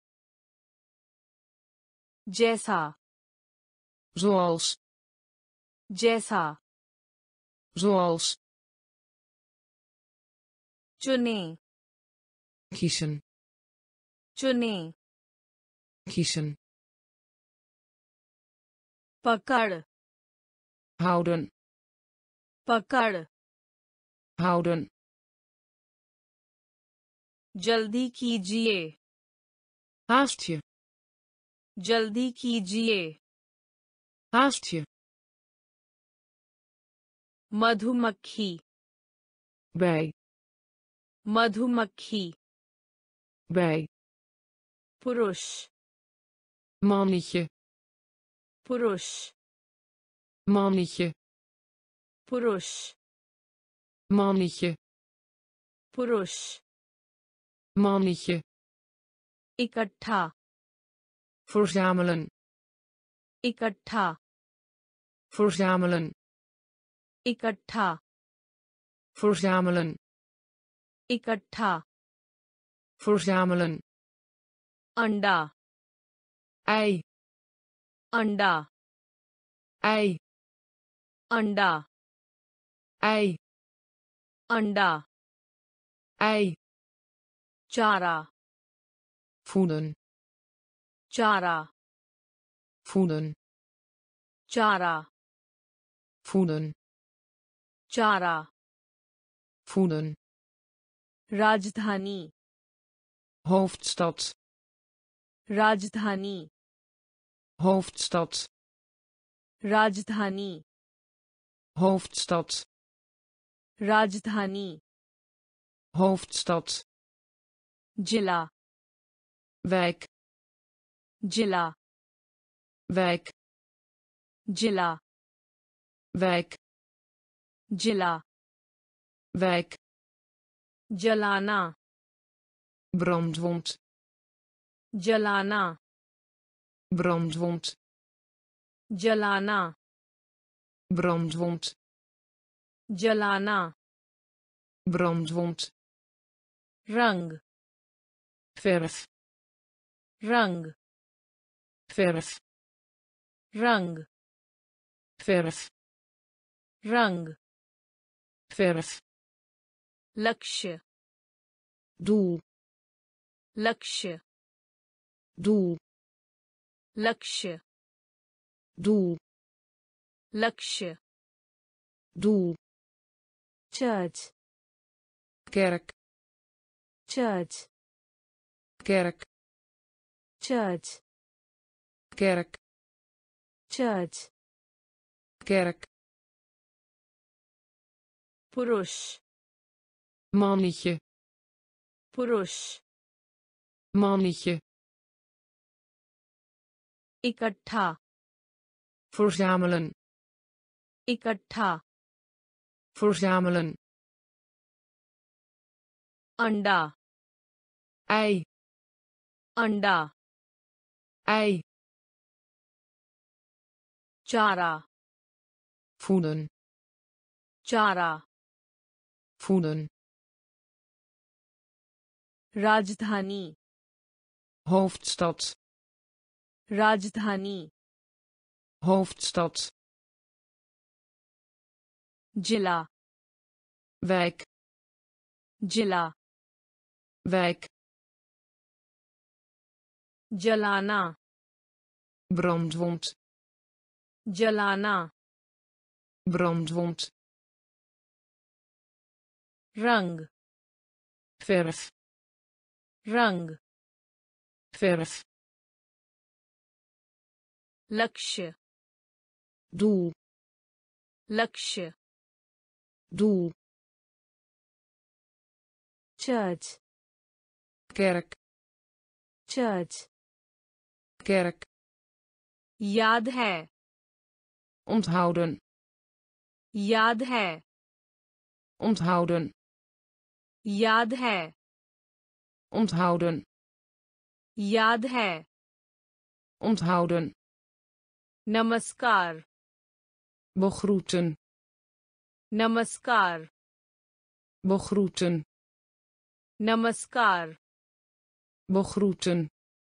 जैसा zoals, जैसा zoals, चुने kiezen, चुने kiezen, पकड़ houden, पकड़ houden, जल्दी कीजिए haast je, जल्दी कीजिए haast je, मधुमक्खी bij, मधुमक्खी bij, पुरुष mannetje, पुरुष mannetje, पुरुष mannetje, पुरुष mannetje, इकट्ठा verzamelen, इकट्ठा verzamelen, इकट्ठा verzamelen, इकट्ठा verzamelen, अंडा ei, अंडा ei, अंडा ei, अंडा ei, चारा voeden, चारा voeden, चारा voeden, चारा voeden, राजधानी hoofdstad, राजधानी hoofdstad, राजधानी hoofdstad, राजधानी hoofdstad, जिला wijk, जिला wijk, जिला wijk, जिला wijk, जलाना brandwond, जलाना brandwond, जलाना brandwond, जलाना brandwond, रंग verf, रंग verf, रंग verf, रंग verf, लक्ष्य doel, लक्ष्य doel, लक्ष्य doel, लक्ष्य doel, church kerk, church kerk, church kerk, church kerk, पुरुष mannetje, पुरुष mannetje, इकट्ठा verzamelen, इकट्ठा verzamelen, अंडा ei, अंडा ei, चारा voeden, चारा voeden, राजधानी hoofdstad, राजधानी hoofdstad, जिला wijk, जिला wijk, जलाना brandwond, जलाना brandwond, रंग verf, रंग verf, लक्ष्य doel, लक्ष्य doel, church kerk, church kerk, याद है onthouden, याद है onthouden, याद है onthouden, याद है. onthouden, नमस्कार. begroeten, नमस्कार. begroeten, नमस्कार. begroeten,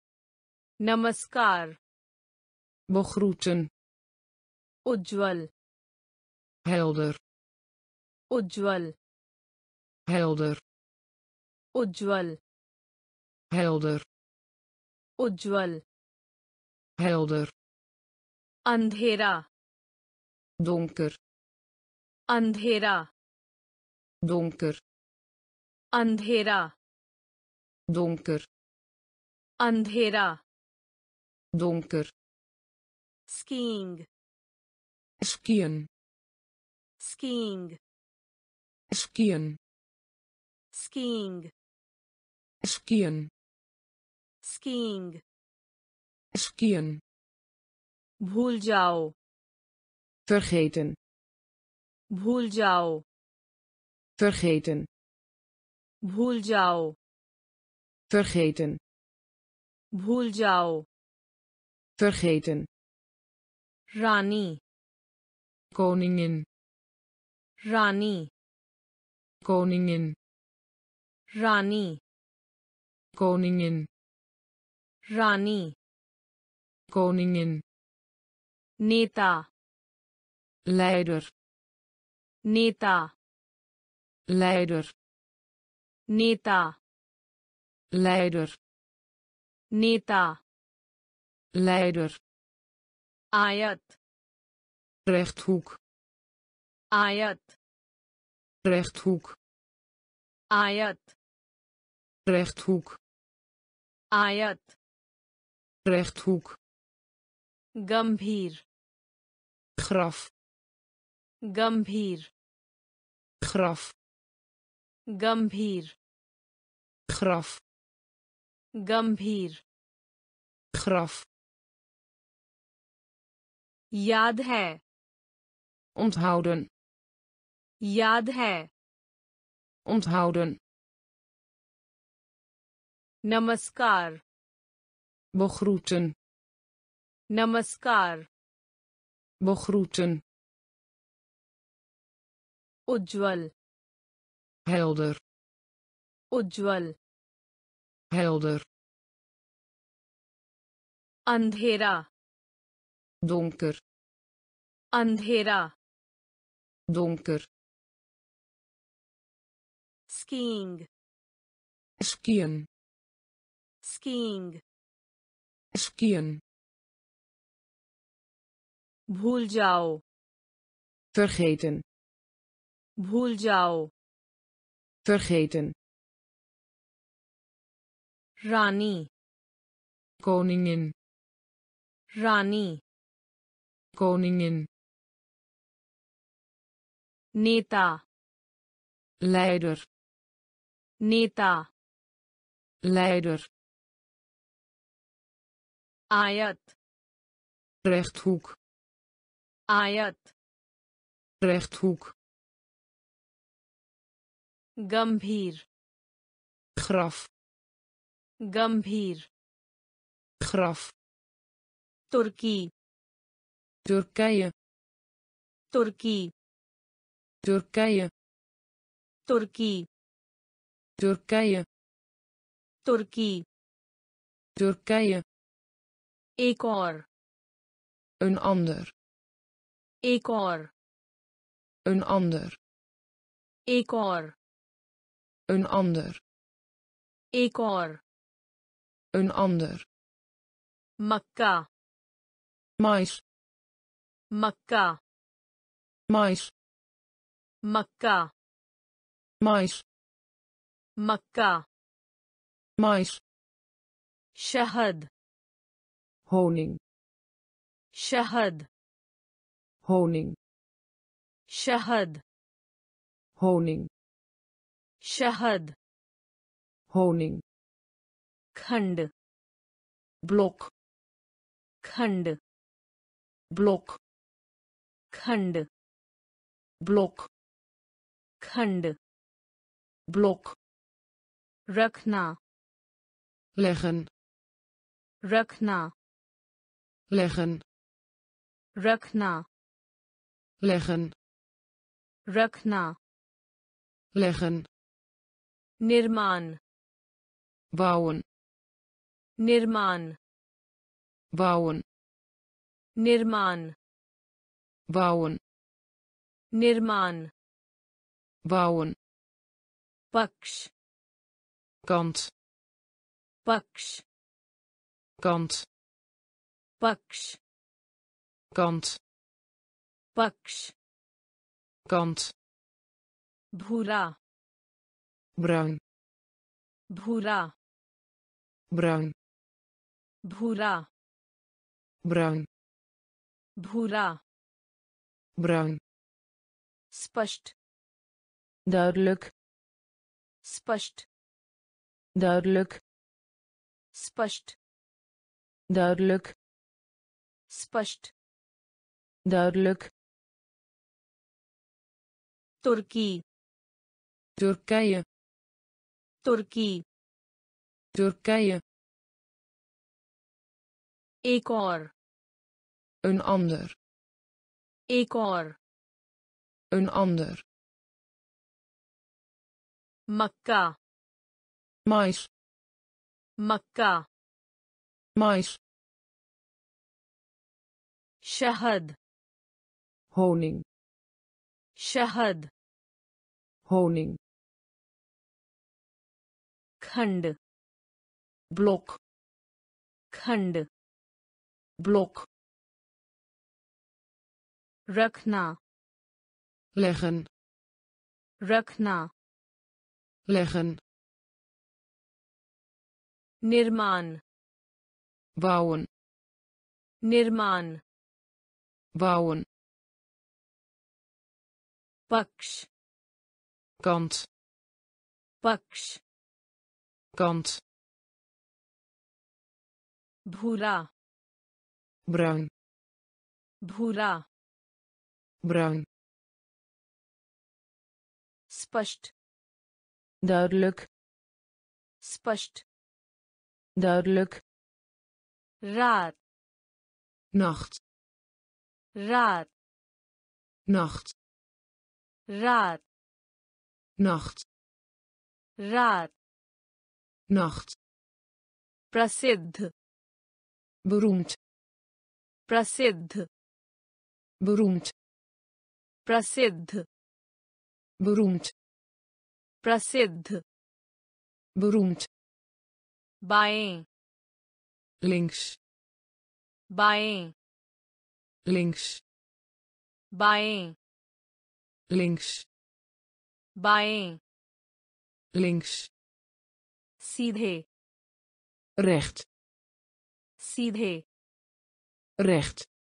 नमस्कार. begroeten, उज्ज्वल. helder, उज्ज्वल. helder, उज्ज्वल. helder, उज्ज्वल. helder, अंधेरा. donker, अंधेरा. donker, अंधेरा. donker, अंधेरा. donker, skiing. skiën, skiing. skiën, skiing. skiën, skiing. skiën, भूल जाओ. vergeten, भूल जाओ. vergeten, भूल जाओ. vergeten, भूल जाओ. vergeten, रानी. koningin, रानी. koningin, रानी. koningin, रानी. koningin, नेता. leider, नेता. leider, नेता. leider, नेता. leider, आयत. rechthoek, आयत. rechthoek, आयत. rechthoek, आयत. rechthoek, गंभीर. graf, गंभीर. graf, गंभीर. graf, गंभीर. graf, याद है. onthouden, याद है. onthouden, नमस्कार. begroeten, नमस्कार. begroeten, उज्ज्वल. helder, उज्ज्वल. helder, अंधेरा. donker, अंधेरा. donker, skiing. skiën, skiing. skiën, भूल जाओ. vergeten, भूल जाओ. vergeten, रानी. koningin, रानी. koningin, नेता. leider, नेता. leider, आयत. rechthoek, आयत. rechthoek, गंभीर. graf, गंभीर. graf, तुर्की. Turkije, तुर्की. Turkije, तुर्की. Turkije, तुर्की. Turkije, एक और. een ander, एक और. een ander, एक और. een ander, एक और. een ander, मक्का. mais, मक्का. mais, मक्का. mais, मक्का. mais, शहद. honing, शहद. honing, शहद. honing, शहद. honing, खंड. blok, खंड. blok, खंड. blok, खंड. blok, रखना. leggen, रखना leggen, रखना leggen, रखना leggen, निर्माण bouwen, निर्माण bouwen, निर्माण bouwen, निर्माण bouwen, पक्ष kant, पक्ष kant, पक्ष kant, पक्ष kant, भूरा bruin, भूरा bruin, भूरा bruin, भूरा bruin, स्पष्ट duidelijk, स्पष्ट duidelijk, स्पष्ट duidelijk, स्पष्ट duidelijk, तुर्की Turkije, तुर्की Turkije, एक और een ander, एक और een ander, मक्का mais, मक्का mais, शहद honing, शहद honing, खंड blok, खंड blok, रखना leggen, रखना leggen, निर्माण bouwen, निर्माण bouwen, पक्ष kant, पक्ष kant, भूरा bruin, भूरा bruin, स्पष्ट duidelijk, स्पष्ट duidelijk, रात nacht, रात nacht, रात nacht, रात nacht, प्रसिद्ध beroemd, प्रसिद्ध beroemd, प्रसिद्ध beroemd, प्रसिद्ध beroemd, बाएं links, बाएं links, बाएं links, बाएं links, सीधे recht, सीधे recht,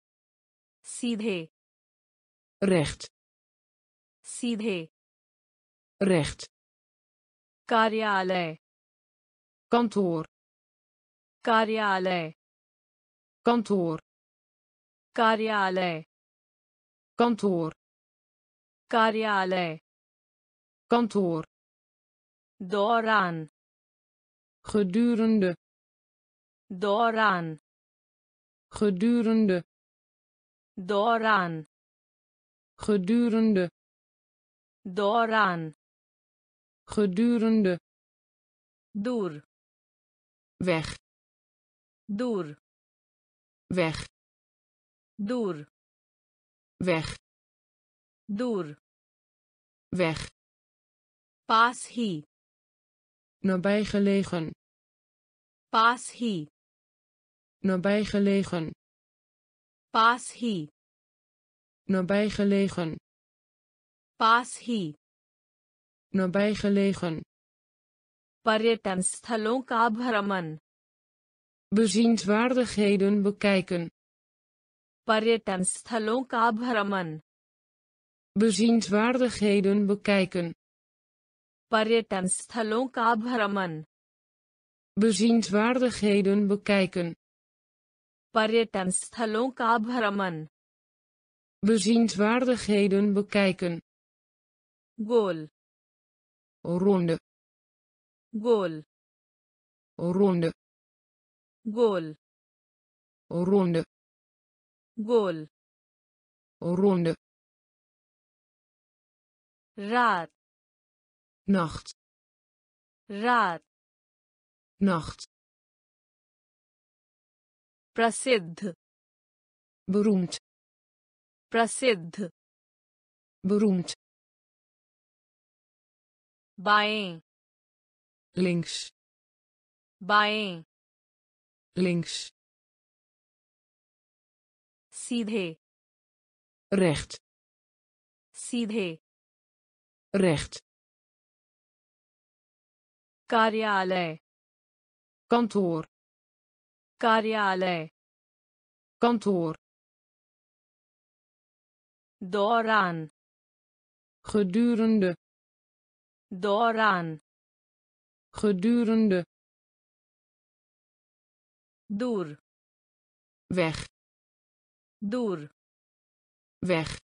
सीधे recht, सीधे recht, कार्यालय kantoor, कार्यालय kantoor, कार्यालय kantoor, कार्यालय kantoor, दौरान gedurende, दौरान gedurende, दौरान gedurende, दौरान gedurende, दूर weg, दूर weg, दूर weg, दूर weg, पास ही nabijgelegen, पास ही nabijgelegen, पास ही nabijgelegen, पास ही nabijgelegen, पर्यटन स्थलों का भ्रमण bezienswaardigheden bekijken, पर्यटन स्थलों का भ्रमण bezienswaardigheden bekijken, पर्यटन स्थलों का भ्रमण bezienswaardigheden bekijken, पर्यटन स्थलों का भ्रमण bezienswaardigheden bekijken, गोल ronde, गोल ronde, गोल ronde, गोल ronde, रात nacht, रात nacht, प्रसिद्ध beroemd, प्रसिद्ध beroemd, बाएं links, बाएं links, सीधे recht, सीधे recht, कार्यालय kantoor, कार्यालय kantoor, दौरान gedurende, दौरान gedurende, दूर weg, दूर weg,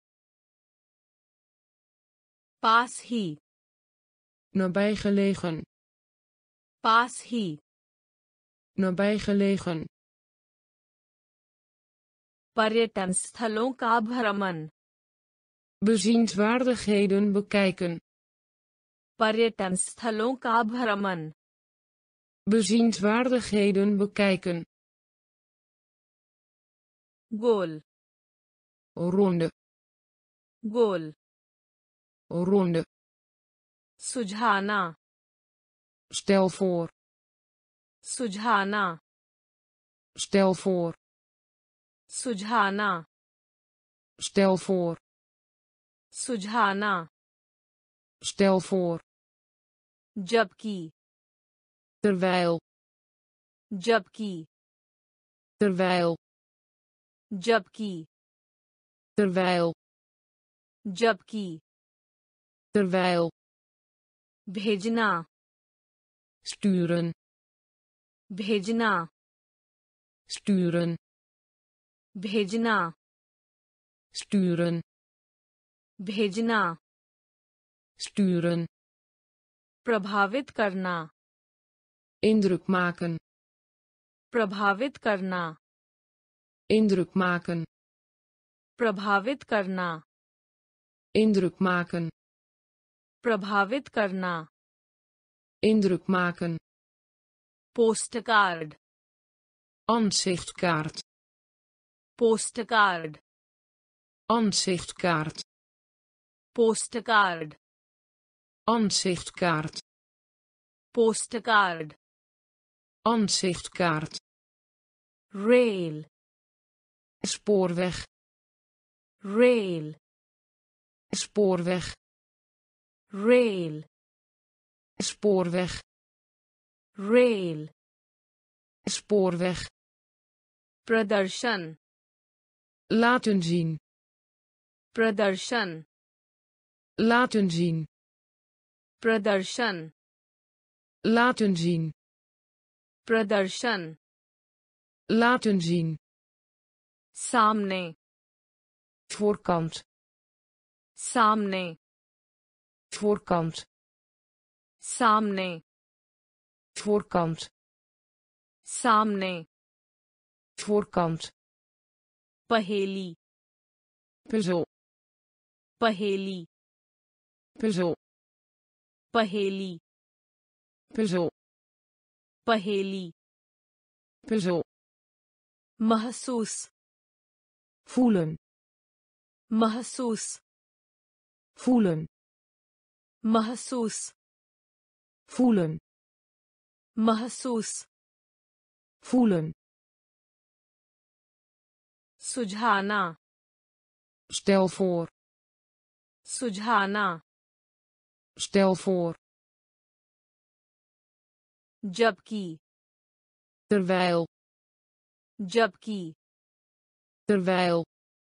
पास ही nabijgelegen, पास ही nabijgelegen, पर्यटन स्थलों का भ्रमण bezienswaardigheden bekijken, पर्यटन स्थलों का भ्रमण bezienswaardigheden bekijken, गोल ronde, गोल ronde, सुझाना stel voor, सुझाना stel voor, सुझाना stel voor, सुझाना stel voor, जबकि terwijl, जबकि terwijl, जबकि terwijl, जबकि terwijl, भेजना sturen, भेजना sturen, भेजना sturen, भेजना sturen, प्रभावित करना indruk maken, प्रभावित करना indruk maken, प्रभावित करना indruk maken, प्रभावित करना indruk maken, postcard ansichtkaart, postcard ansichtkaart, postcard ansichtkaart, postcard ansichtkaart, rail spoorweg, rail spoorweg, rail spoorweg, rail spoorweg, प्रदर्शन laten zien, प्रदर्शन laten zien, प्रदर्शन laten zien, प्रदर्शन laten zien, सामने voorkant, सामने voorkant, सामने voorkant, सामने voorkant, पहेली puzzel, पहेली puzzel, पहेली puzzel, पहेली puzzel, महसूस voelen, महसूस voelen, महसूस voelen, महसूस voelen, सुझाना stel voor, सुझाना stel voor, जबकि terwijl, जबकि terwijl,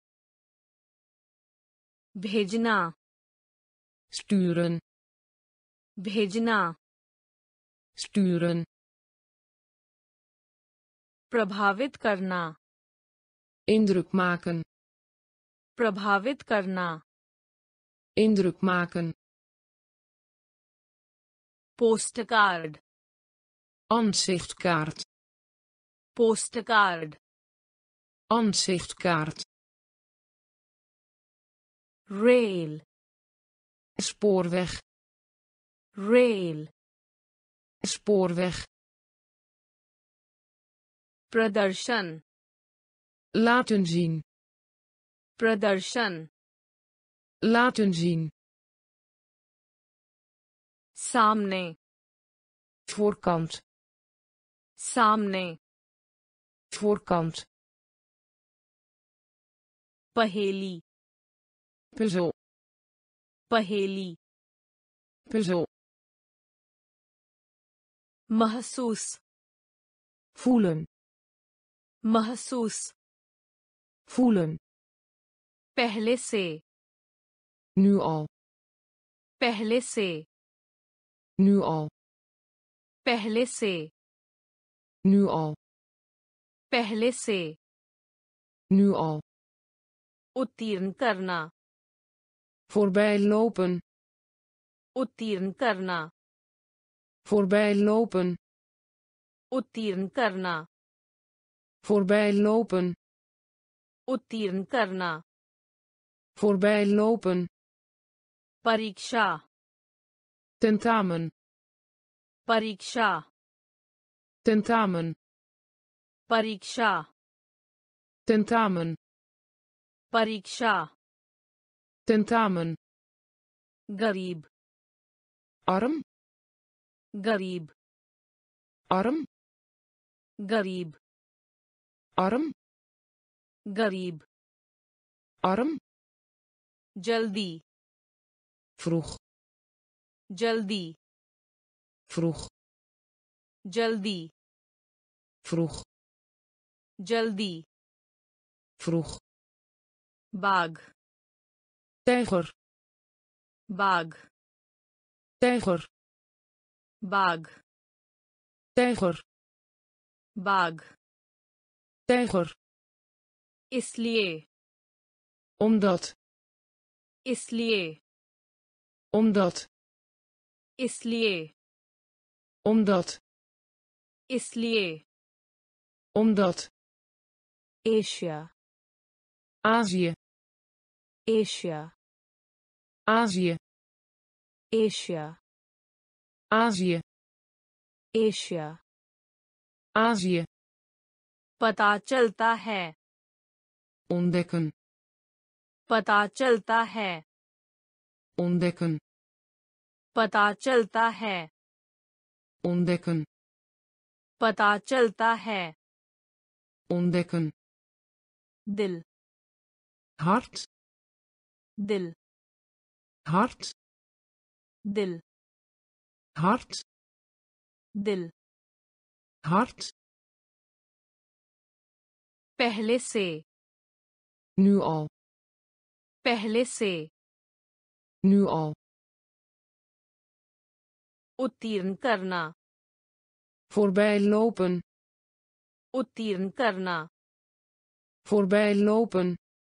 भेजना sturen, भेजना sturen, प्रभावित करना indruk maken, प्रभावित करना indruk maken, postcard ansichtkaart, postcard, ansichtkaart, rail, spoorweg, rail, spoorweg, प्रदर्शन, laten zien, प्रदर्शन, laten zien, सामने, voorkant, सामने, voorkant, पहेली, puzzel, पहेली, puzzel, महसूस, voelen, महसूस, voelen, पहले से, nu al, पहले से, nu al, पहले से, nu al, पहले से, nu al, उत्तीर्ण करना, voorbij lopen, उत्तीर्ण करना, voorbij lopen, उत्तीर्ण करना, voorbij lopen, उत्तीर्ण करना, voorbij lopen, परीक्षा, tentamen, परीक्षा, tentamen, परीक्षा, tentamen, परीक्षा, tentamen, गरीब, arm, गरीब, arm, गरीब, arm, गरीब, arm, जल्दी, vroeg, जल्दी, vroeg, जल्दी, vroeg, जल्दी, vroeg, बाघ, tijger, बाघ, tijger, बाघ, tijger, बाघ, tijger, इसलिए, omdat, इसलिए, omdat, इसलिए, omdat, इसलिए, omdat, Asia, Azië, Asia, Azië, Asia, Azië, Asia, Azië, पता चलता है, ontdekken, पता चलता है, ontdekken, पता चलता है, ontdekken, पता चलता है, ontdekken, दिल, hart, दिल, hart, दिल, hart, दिल, hart, पहले से, nu al, पहले से, nu al, उत्तीर्ण करना, voorbij lopen, उत्तीर्ण करना, voorbij lopen,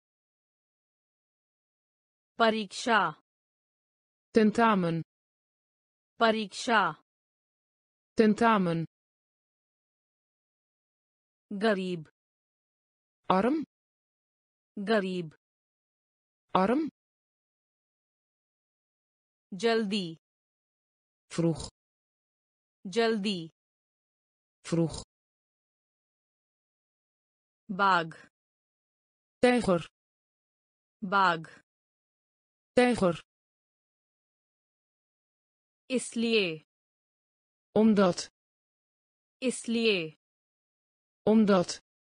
परीक्षा, tentamen, परीक्षा, tentamen, गरीब, arm, गरीब, arm, जल्दी, vroeg, जल्दी, vroeg, बाघ, tijger, बाघ, tijger, इसलिए, omdat, इसलिए, omdat,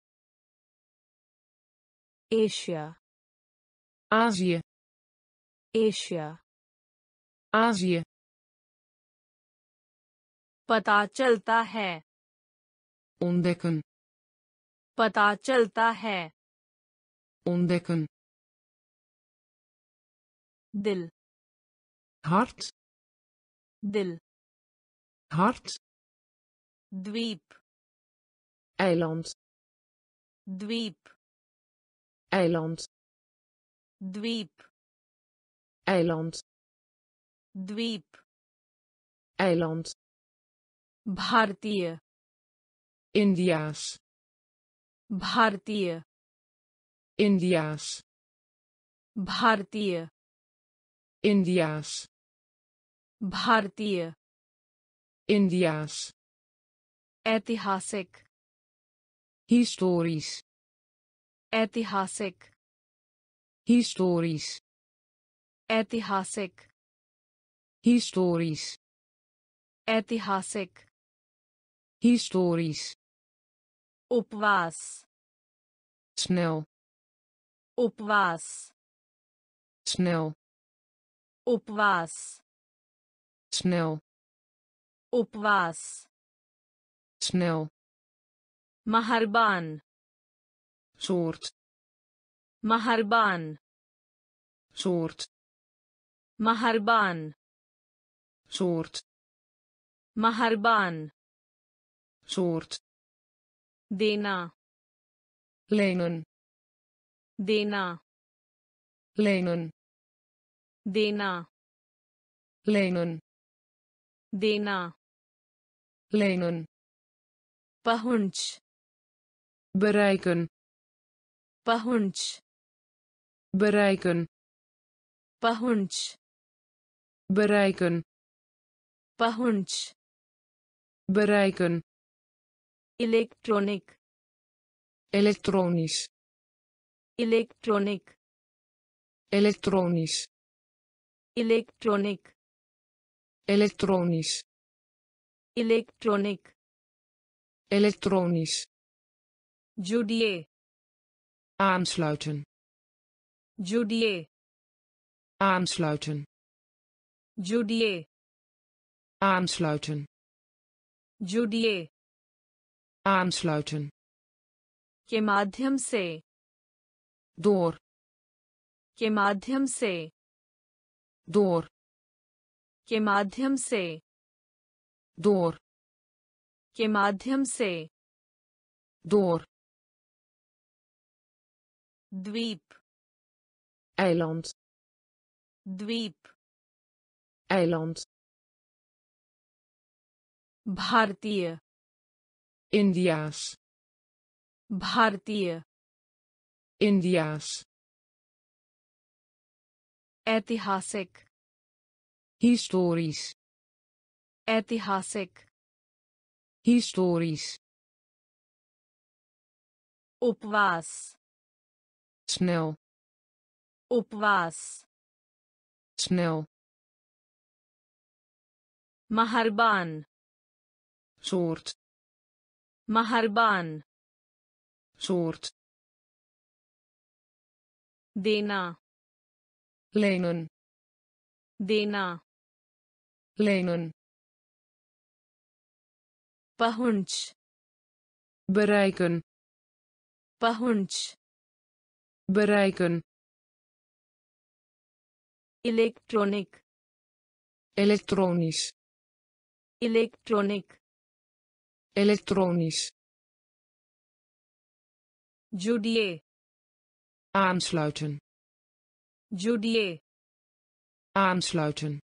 Asia, Azië, Asia, Azië, पता चलता है, ontdekken, पता चलता है, ontdekken, दिल, hart, दिल, hart, द्वीप, eiland, द्वीप, eiland, द्वीप, eiland, द्वीप, eiland, भारतीय, Indiaas, भारतीय Indiaas. भारतीय Indiaas. भारतीय Indiaas. ऐतिहासिक Historisch. ऐतिहासिक Historisch. ऐतिहासिक Historisch. ऐतिहासिक Historisch. उपवास Snel. उपवास Snel. उपवास Snel. उपवास Snel. महरबान Soort. महरबान Soort. महरबान Soort. महरबान Soort. देना Lenen. देना Lenen. देना Lenen. देना Lenen. पहुंच Bereiken. पहुंच Bereiken. पहुंच Bereiken. पहुंच Bereiken. Electronic Elektronisch. Electronic Elektronisch. Electronic Elektronisch. Electronic Elektronisch. जुड़िए Aansluiten. जुड़िए Aansluiten. जुड़िए Aansluiten. जुड़िए Aansluiten. के माध्यम से Door. के माध्यम से Door. के माध्यम से Door. के माध्यम से Door. द्वीप Eiland. द्वीप Eiland. भारतीय Indiaas. भारतीय Indiaas. ऐतिहासिक Historisch. ऐतिहासिक Historisch. उपवास Snel. उपवास Snel. महरबान Soort. महरबान Soort. देना Lenen. देना Lenen. पहुंच Bereiken. पहुंच Bereiken. Electronic Elektronisch. Electronic Elektronisch. जुड़िए Aansluiten. जुड़िए Aansluiten.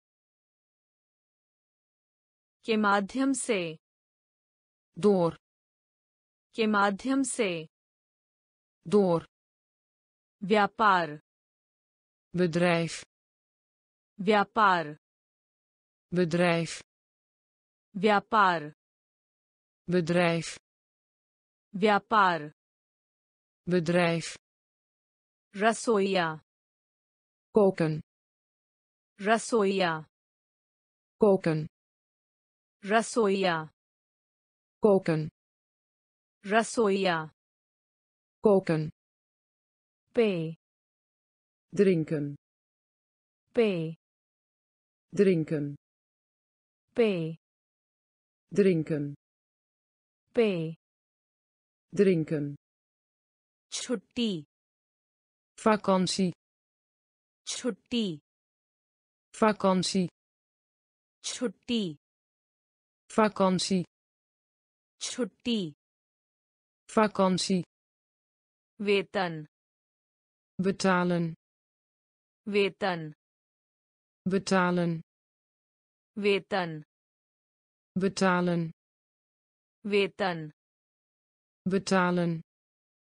के माध्यम से Door. के माध्यम से Door. व्यापार Bedrijf. व्यापार Bedrijf. व्यापार Bedrijf. व्यापार Bedrijf. रसोइया Koken. रसोइया Koken. रसोइया Koken. रसोइया Koken. पे Drinken. पे Drinken. पे Drinken. पे Drinken. छुट्टी Vakantie. छुट्टी Vakantie. छुट्टी Vakantie. छुट्टी Vakantie. वेतन Betalen. वेतन Betalen. वेतन Betalen. वेतन Betalen.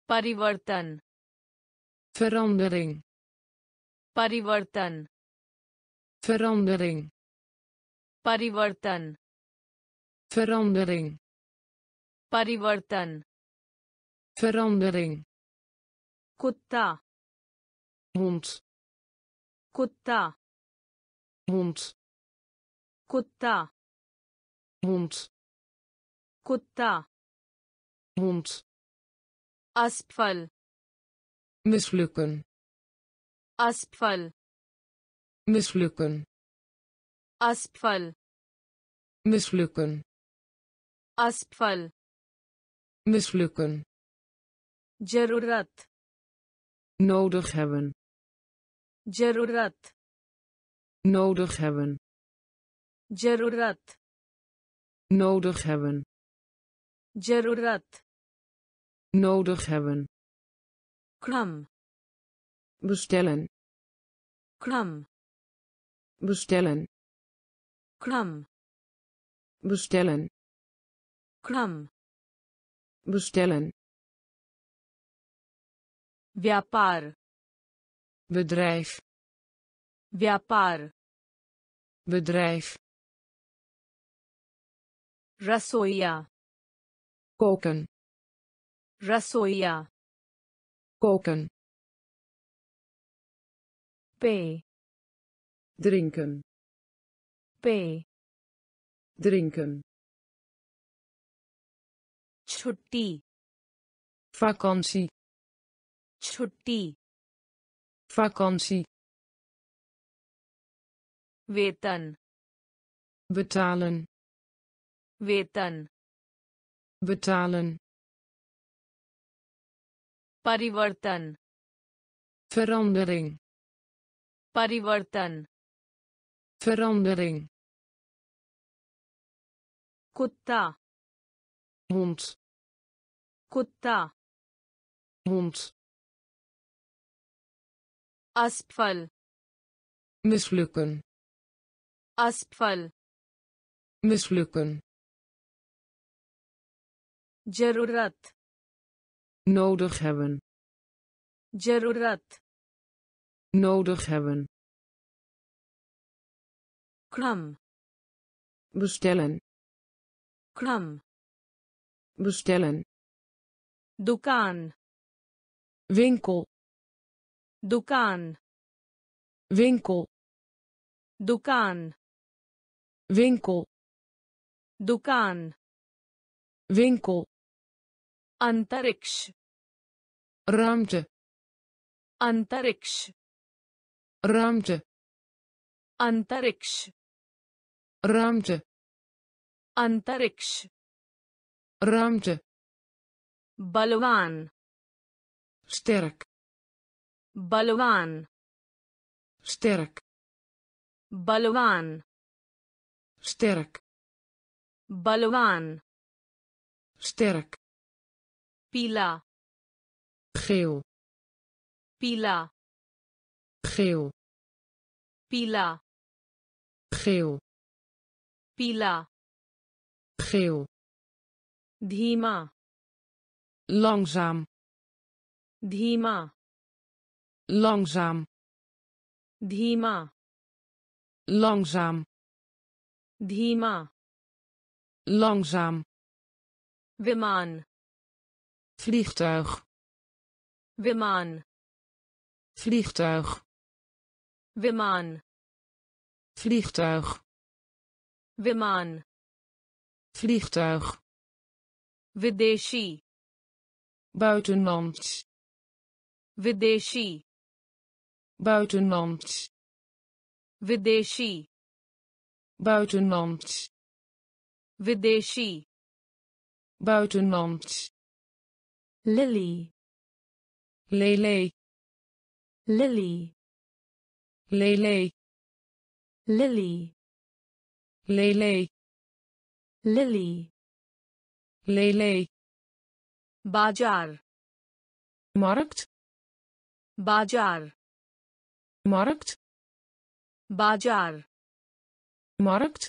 परिवर्तन verandering परिवर्तन verandering परिवर्तन verandering परिवर्तन verandering कुत्ता hond कुत्ता hond कुत्ता hond कुत्ता hond असफल mislukken असफल mislukken असफल mislukken असफल mislukken जरूरत nodig hebben जरूरत nodig hebben जरूरत nodig hebben जरूरत nodig hebben क्रम bestellen क्रम bestellen क्रम bestellen क्रम bestellen व्यापार bedrijf व्यापार bedrijf रसोइया koken रसोइया koken पे drinken पे drinken छुट्टी vakantie छुट्टी vakantie वेतन betalen वेतन betalen परिवर्तन verandering परिवर्तन verandering कुत्ता hond कुत्ता hond असफल mislukken असफल mislukken जरूरत nodig hebben जरूरत nodig hebben क्रम bestellen क्रम bestellen दुकान winkel दुकान winkel दुकान winkel दुकान winkel अंतरिक्ष ruimte अंतरिक्ष ruimte अंतरिक्ष ruimte अंतरिक्ष ruimte बलवान sterk बलवान sterk बलवान sterk बलवान sterk पीला geel पीला geel पीला geel पीला geel धीमा langzaam धीमा langzaam धीमा langzaam धीमा langzaam विमान vliegtuig विमान vliegtuig विमान vliegtuig विमान vliegtuig विदेशी buitenlands विदेशी buitenlands विदेशी buitenlands विदेशी buitenlands lily lele lily lele lily lele lily lele बाजार markt बाजार markt बाजार markt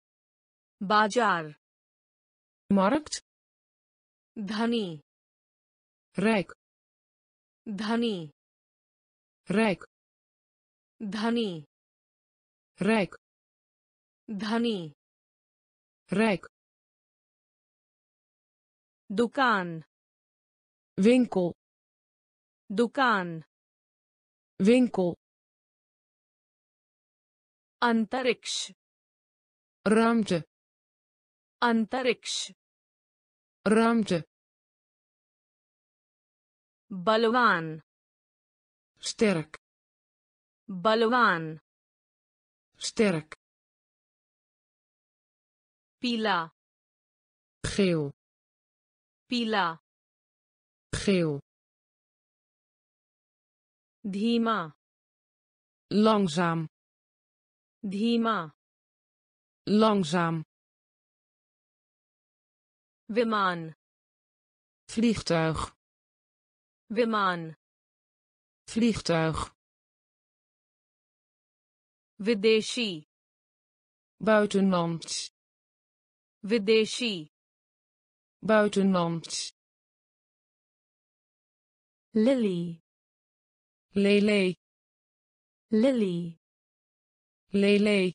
बाजार markt धनी rijk धनी rijk, धनी rijk, धनी rijk, दुकान winkel, दुकान winkel, अंतरिक्ष ruimte, अंतरिक्ष ruimte, बलवान sterk, बलवान sterk, पीला geel, पीला geel, धीमा langzaam, धीमा langzaam, विमान vliegtuig, विमान vliegtuig, विदेशी buitenlands, विदेशी buitenlands, lily lele, lily lele,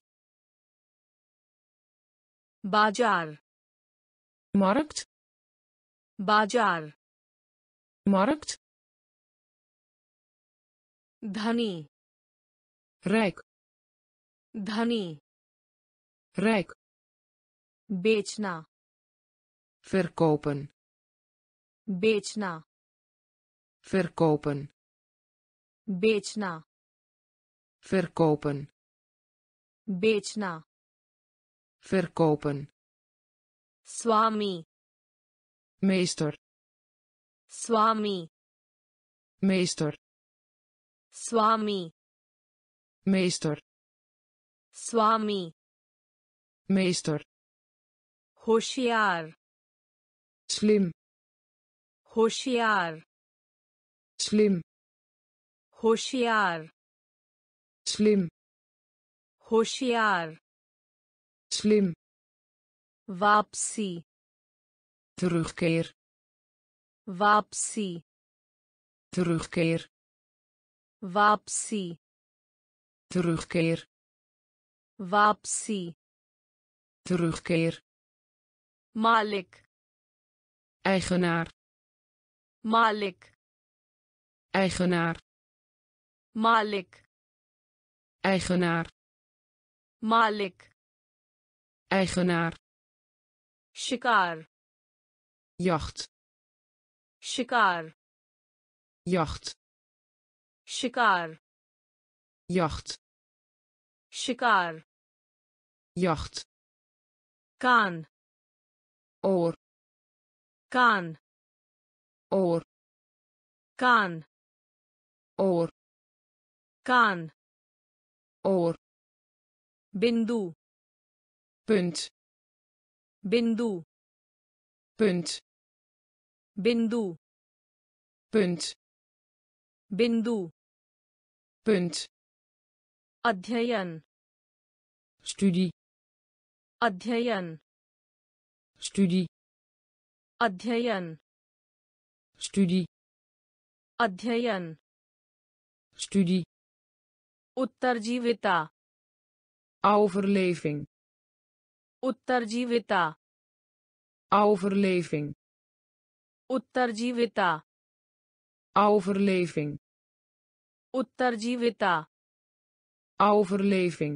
बाजार markt, बाजार markt, धनी rijk, धनी rijk, बेचना verkopen, बेचना verkopen, बेचना verkopen, बेचना verkopen, स्वामी meester, स्वामी meester, स्वामी meester, स्वामी meester, होशियार slim, होशियार slim, होशियार slim, होशियार slim, वापसी terugkeer, वापसी terugkeer, वापसी terugkeer, वापसी terugkeer, मालिक eigenaar, मालिक eigenaar, मालिक eigenaar, मालिक eigenaar, शिकार jacht, शिकार jacht, शिकार jacht, शिकार jacht, कान oor, कान oor, कान oor, कान oor, बिंदु punt, बिंदु punt, बिंदु punt, बिंदु punt, अध्ययन studie, अध्ययन studie, अध्ययन studie, अध्ययन studie, उत्तरजीविता overleving, उत्तरजीविता overleving, उत्तरजीविता overleving, उत्तरजीविता overleving,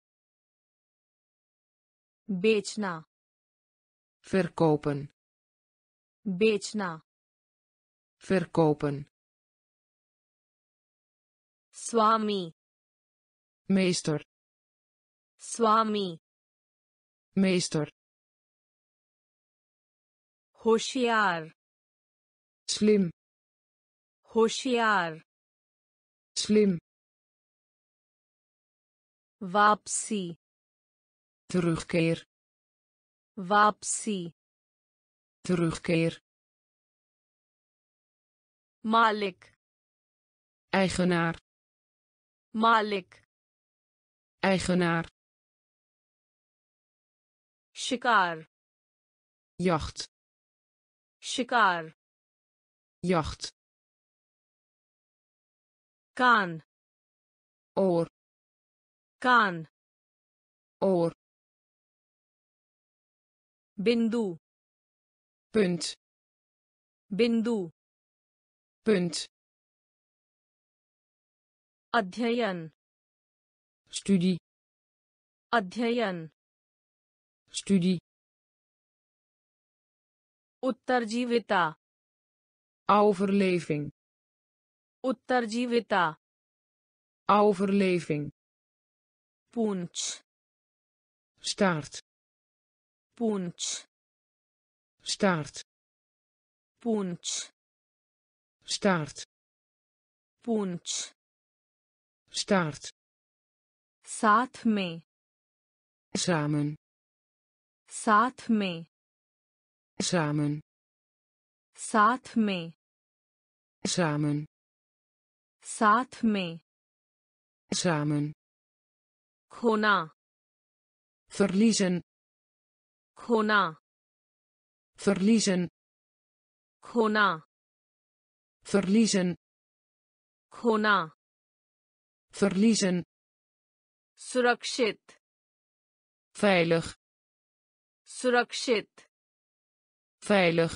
बेचना verkopen, बेचना verkopen, स्वामी meester, स्वामी meester, होशियार slim, होशियार slim, वापसी terugkeer, वापसी terugkeer, मालिक eigenaar, मालिक eigenaar, शिकार jacht, शिकार jacht, कान oor, कान oor, बिंदु punt, बिंदु punt, अध्ययन studie, अध्ययन studie, उत्तरजीविता overleving, उत्तरजीविता overleving, पूंछ staart, पूंछ staart, पूंछ staart, पूंछ staart, साथ में samen, साथ में samen, साथ में samen, साथ में samen, खोना verliezen, खोना verliezen, खोना verliezen, खोना verliezen, सुरक्षित veilig, सुरक्षित veilig,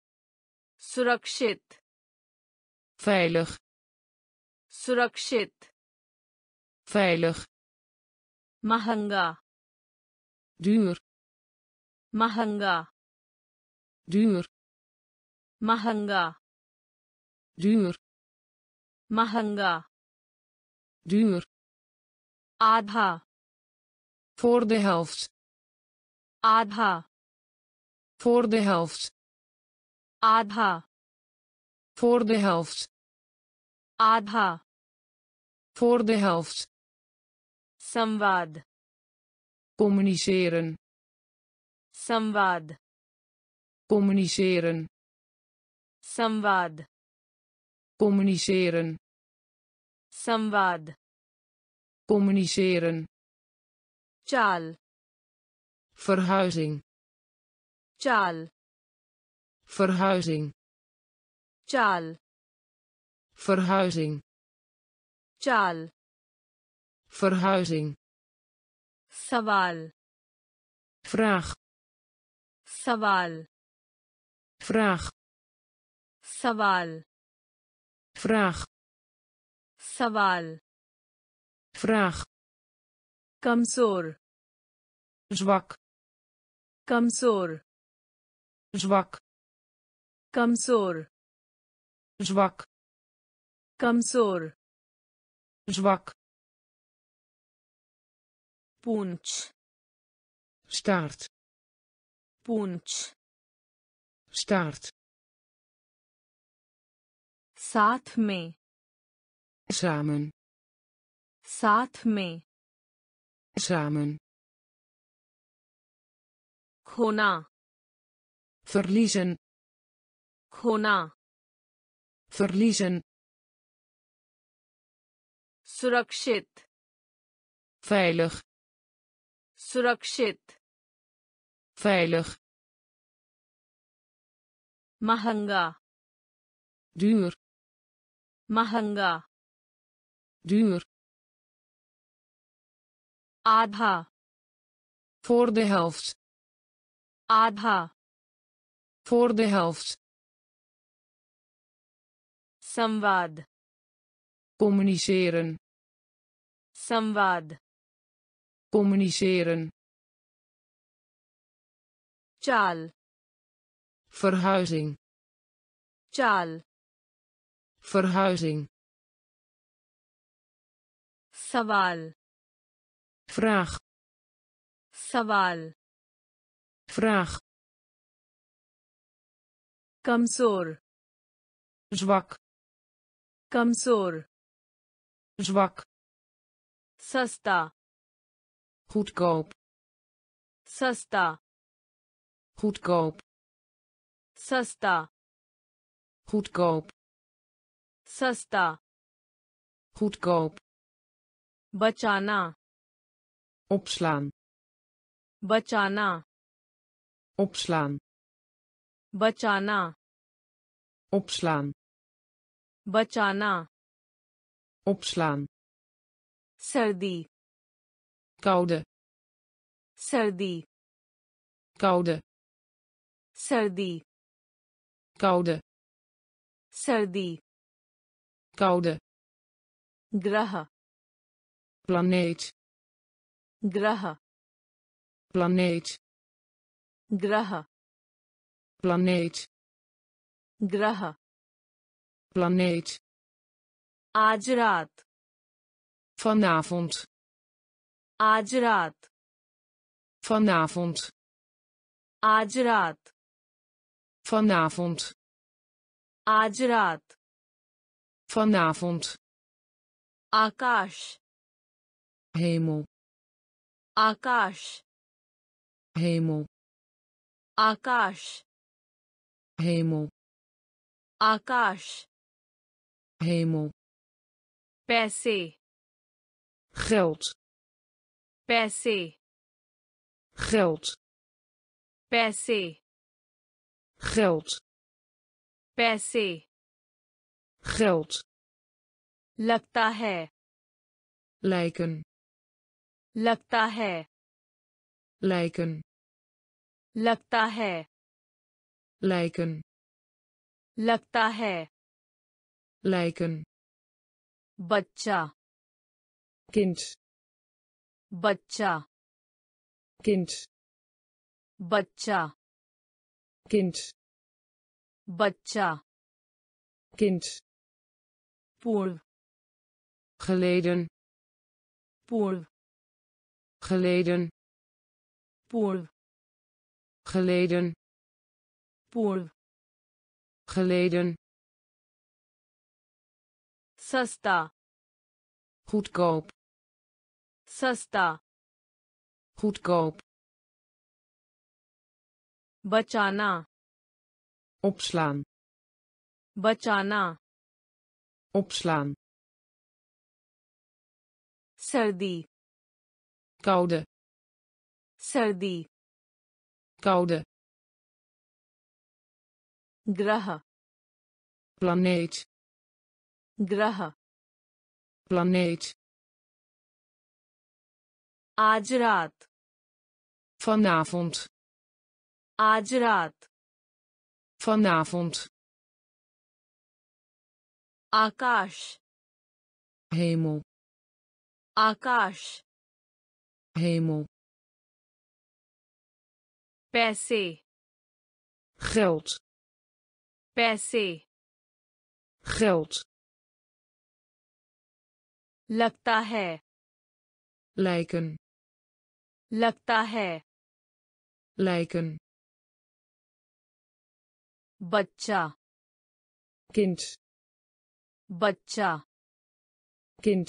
सुरक्षित veilig, सुरक्षित veilig, महंगा duur, महंगा duur, महंगा duur, महंगा duur, आधा voor de helft, आधा voor de helft, आधा voor de helft, आधा voor de helft, संवाद communiceren, संवाद communiceren, संवाद communiceren, संवाद communiceren, चाल verhuizing, चाल verhuizing, चाल verhuizing, चाल verhuizing, सवाल vraag, सवाल vraag, सवाल vraag, सवाल vraag, कमजोर zwak, कमजोर zwak, कमजोर zwak, कमजोर zwak, पूंछ staart, पूंछ staart, साथ में samen, साथ में samen, खोना verliezen, खोना verliezen, सुरक्षित veilig, सुरक्षित veilig, महंगा duur, महंगा duur, आधा voor de helft, आधा voor de helft, संवाद communiceren, संवाद communiceren, चाल verhuizing, चाल verhuizing, सवाल vraag, सवाल vraag, कमजोर zwak, कमजोर zwak, सस्ता goedkoop, सस्ता goedkoop, सस्ता goedkoop, सस्ता goedkoop, बचाना opslaan, बचाना opslaan, बचाना opslaan, बचाना opslaan, सर्दी koude, सर्दी koude, सर्दी koude, सर्दी koude, ग्रह planeet, ग्रह planeet, ग्रह planeet, ग्रह planeet, आज रात vanavond, आज रात vanavond, आज रात vanavond, आज रात vanavond, आकाश hemel, आकाश hemel, आकाश hemel, आकाश hemel, पैसे geld, पैसे geld, पैसे geld, पैसे geld, लगता है lijken, लगता है lijken, लगता है lijken, लगता है lijken, बच्चा kind, बच्चा kind, बच्चा kind, बच्चा kind, पूर्व geleden, पूर्व geleden, पूर्व geleden, पूर्व geleden, सस्ता goedkoop, सस्ता goedkoop, बचाना opslaan, बचाना opslaan, सर्दी koude, सर्दी koude, ग्रह planeet, ग्रह planeet, आज रात vanavond, आज रात vanavond, आकाश hemel, आकाश hemel, पैसे geld, पैसे geld, लगता है lijken, लगता है lijken, बच्चा kind, बच्चा kind,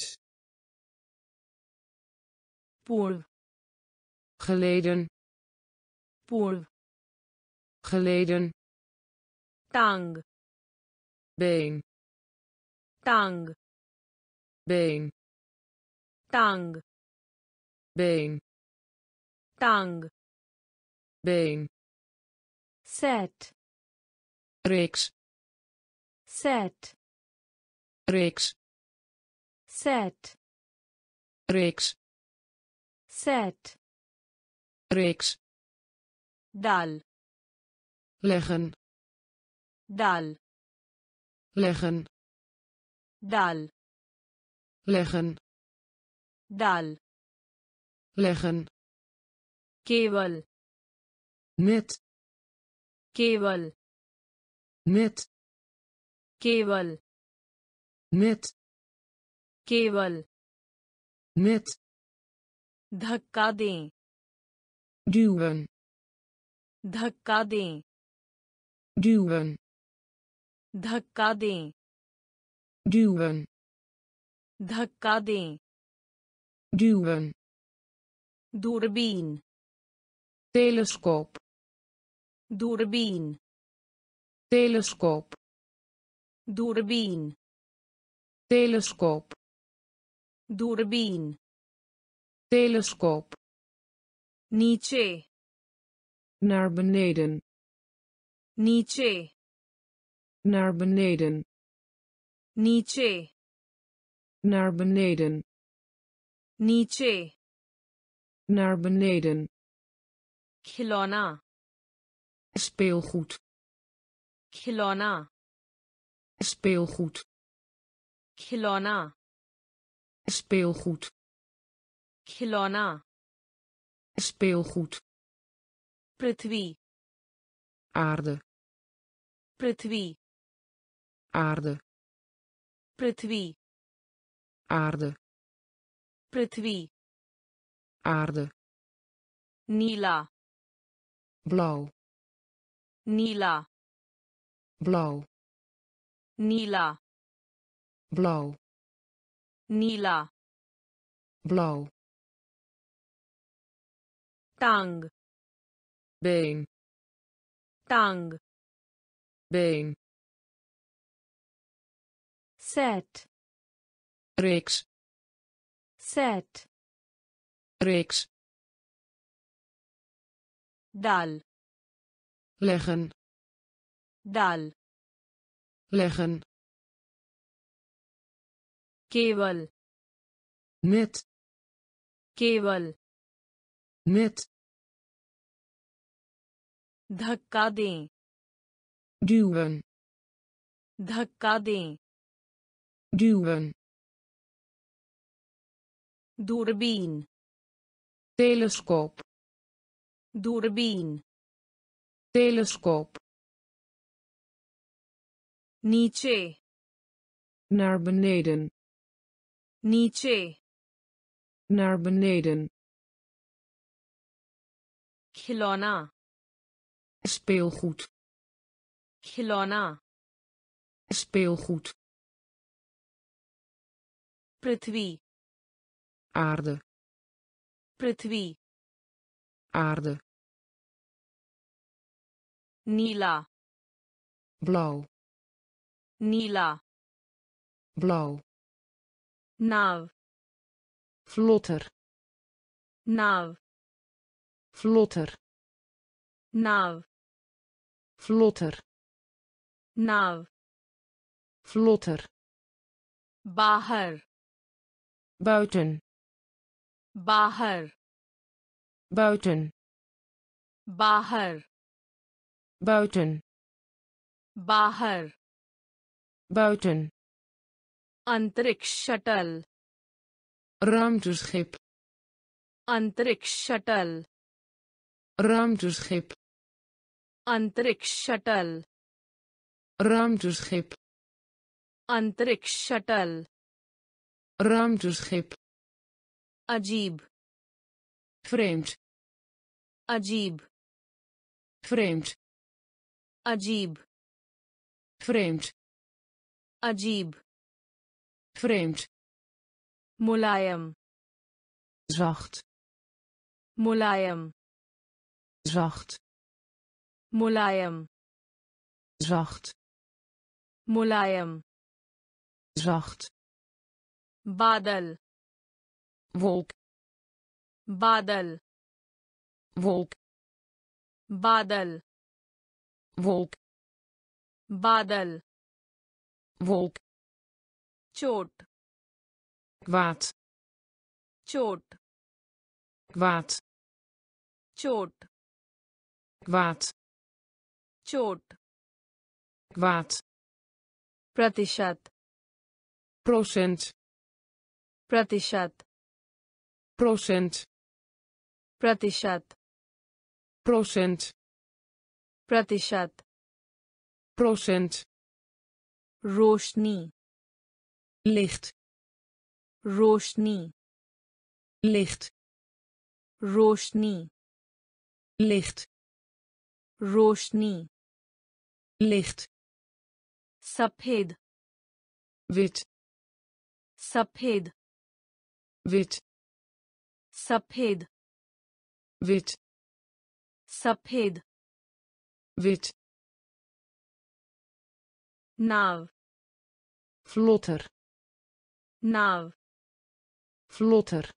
पूर्व geleden, पूर्व geleden, टांग been, टांग been, टांग been, टांग been, set reeks, set reeks, set reeks, set reeks, डाल leggen, डाल leggen, डाल leggen, डाल leggen, केवल met, केवल met, केवल met, केवल met, धक्का दें duwen, धक्का दें duwen, धक्का दें duwen, धक्का दें duwen, दूरबीन telescoop, दूरबीन telescoop, दूरबीन telescoop, दूरबीन telescoop, नीचे naar beneden, नीचे naar beneden, नीचे naar beneden, नीचे, naar beneden, खिलौना, speelgoed, खिलौना, speelgoed, खिलौना, speelgoed, खिलौना, speelgoed, पृथ्वी, aarde, पृथ्वी, aarde, पृथ्वी, aarde, पृथ्वी, aarde, नीला, blauw, नीला, blauw, नीला, blauw, नीला, blauw, टांग, been, टांग, been, set, reeks, set, reeks, डाल, leggen, डाल, leggen, केवल, net, केवल, net, धक्का दें, duwen, धक्का दें, duwen, दूरबीन, telescoop, दूरबीन, telescoop, नीचे, naar beneden, नीचे, naar beneden, खिलौना, speelgoed, खिलौना, speelgoed, पृथ्वी, aarde, पृथ्वी, aarde, नीला, blauw, नीला, blauw, नाव, vlotter, नाव, vlotter, नाव, vlotter, नाव, vlotter, बाहर, buiten, बाहर, buiten, बाहर, buiten, बाहर, buiten, अंतरिक्ष शटल, ruimteschip, अंतरिक्ष शटल, ruimteschip, अंतरिक्ष शटल, ruimteschip, अंतरिक्ष शटल, ruimteschip, अजीब, vreemd, अजीब, vreemd, अजीब, vreemd, अजीब, vreemd, मुलायम, zacht, मुलायम, zacht, मुलायम, zacht, मुलायम, zacht, बादल, wolk, बादल, wolk, बादल, wolk, बादल, wolk, चोट, kwaad, चोट, kwaad, चोट, kwaad, चोट, kwaad, प्रतिशत, procent, प्रतिशत, procent, प्रतिशत, procent, प्रतिशत, procent, रोशनी, licht, रोशनी, licht, रोशनी, licht, रोशनी, licht, सफेद, wit, सफेद, wit, सफेद, wit, सफेद, wit, नाव, vlotter, नाव, vlotter,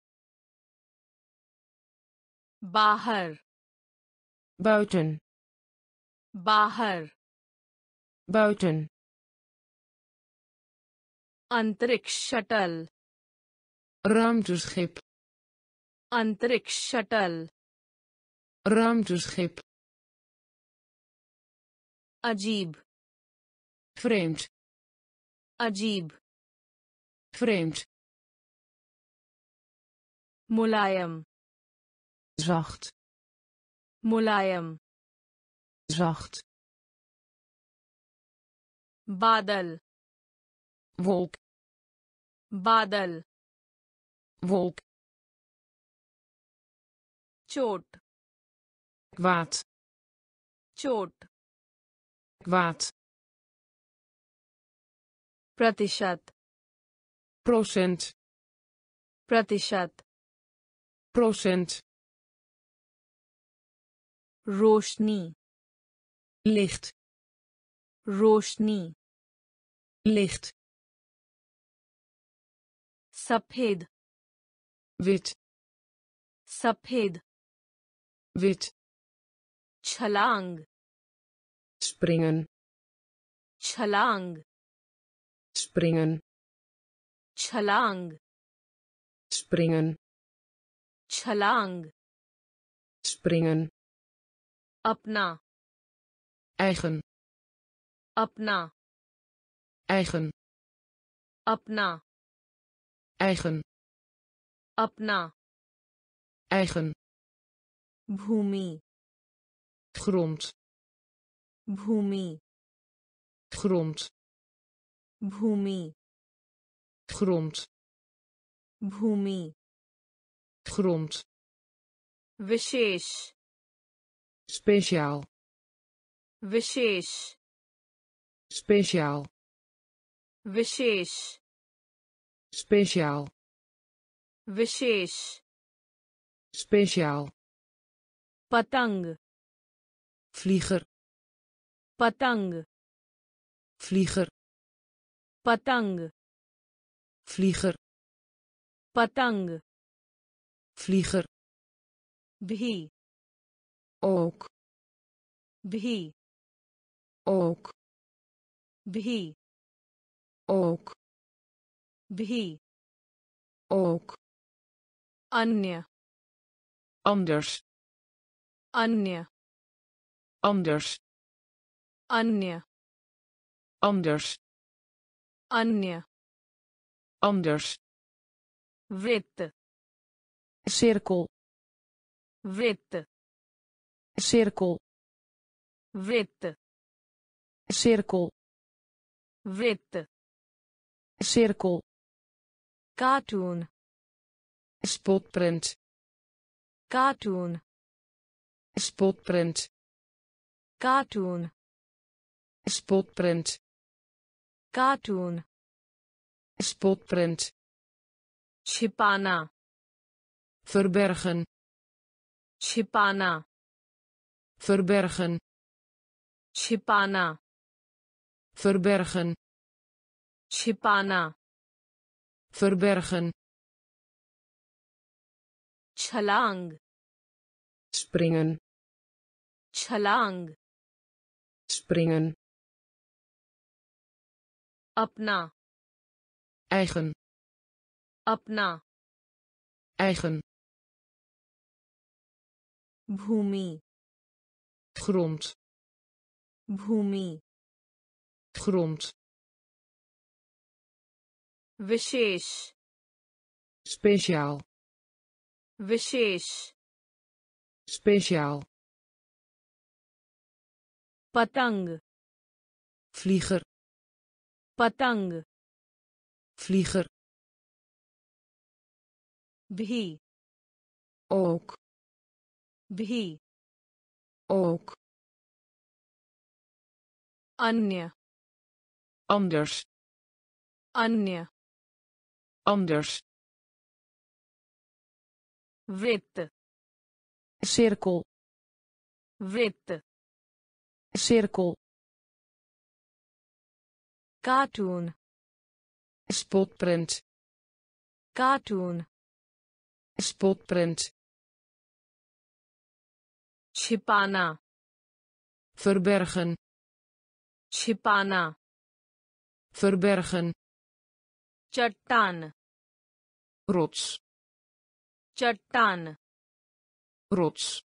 बाहर, buiten, बाहर, buiten, अंतरिक्ष शटल, ruimteschip, अंतरिक्ष शटल ruimteschip, अजीब vreemd, अजीब vreemd, मुलायम zacht, मुलायम zacht, बादल wolk, बादल wolk, चोट kwaad, चोट kwaad, प्रतिशत procent, प्रतिशत procent, रोशनी licht, रोशनी licht, सफेद wit, सफेद wit, छलांग springen, छलांग springen, छलांग springen, छलांग springen, अपना eigen, अपना eigen, अपना eigen, अपना eigen, भूमि grond, भूमि grond, भूमि grond, भूमि grond, विशेष speciaal, विशेष speciaal, विशेष speciaal, विशेष speciaal, पतंग vlieger, पतंग vlieger, पतंग vlieger, पतंग vlieger, भी ook, भी ook, भी ook, भी ook, अन्य anders, अन्य anders, अन्य anders, अन्य anders, वृत्त cirkel, वृत्त cirkel, वृत्त cirkel, वृत्त cirkel, cartoon spotprint, cartoon spotprint, cartoon spotprint, cartoon spotprint, छिपाना verbergen, छिपाना verbergen, छिपाना verbergen, छिपाना verbergen, छलांग springen, छलांग springen, अपना eigen, अपना eigen, भूमि grond, भूमि grond, विशेष speciaal, विशेष speciaal, पतंग vlieger, पतंग vlieger, भी ook, भी ook, अन्य anders, अन्य anders, वृत्त cirkel, वृत्त cirkel, cartoon spotprint, cartoon spotprint, छिपाना verbergen, छिपाना verbergen, चट्टान rots, चट्टान rots,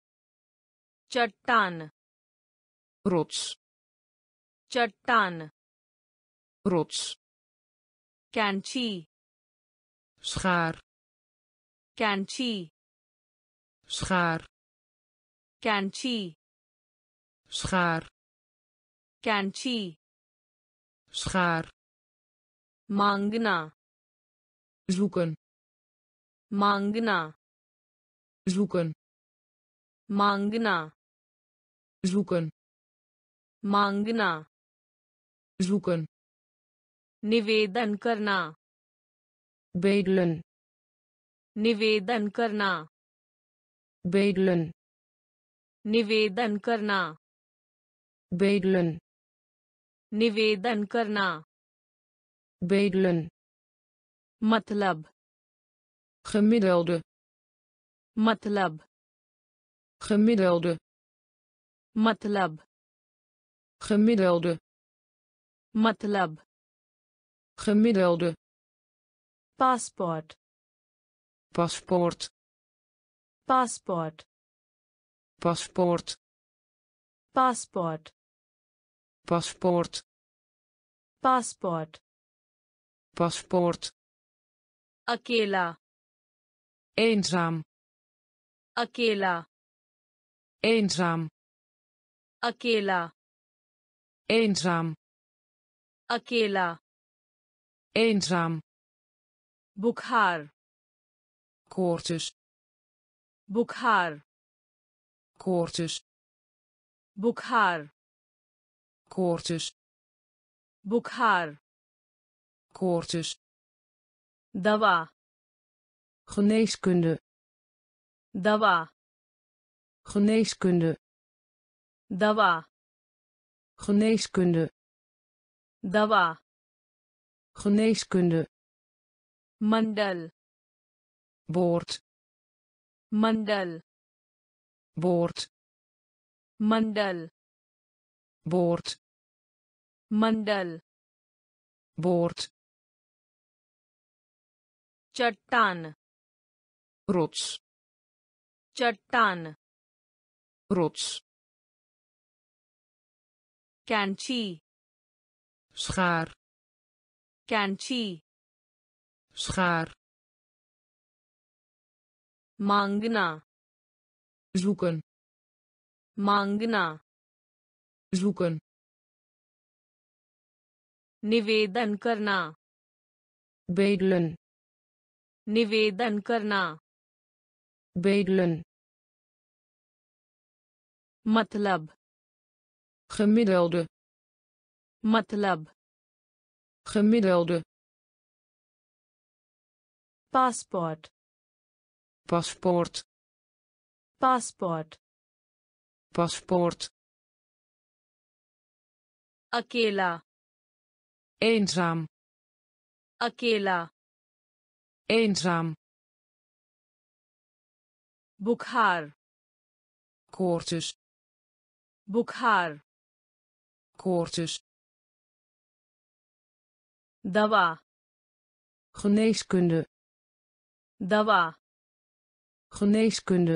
चट्टान rots, चट्टान rots, कैंची schaar, कैंची schaar, कैंची schaar, कैंची schaar, मांगना zoeken, मांगना zoeken, मांगना zoeken, मांगना zoeken, निवेदन करना bedelen, निवेदन करना bedelen, निवेदन करना bedelen, निवेदन करना bedelen, मतलब gemiddelde, मतलब gemiddelde, मतलब gemiddelde, मतलब gemiddelde, passport paspoort, passport paspoort, passport paspoort, passport paspoort, अकेला eenzaam, अकेला eenzaam, अकेला eenzaam, अकेला eenzaam, बुखार koorts, बुखार koorts, बुखार koorts, बुखार koorts, दवा geneeskunde, दवा geneeskunde, दवा geneeskunde, दवा geneeskunde, मंडल boord, मंडल boord, मंडल boord, मंडल boord, चट्टान rots, चट्टान rots, कैंची schaar, कैंची schaar, मांगना zoeken, मांगना zoeken, निवेदन करना bedelen, निवेदन करना bedelen, मतलब gemiddelde, मतलब gemiddelde, passport paspoort, passport paspoort, अकेला eenzaam, अकेला eenzaam, बुखार koorts, बुखार koorts, दवा geneeskunde, दवा geneeskunde,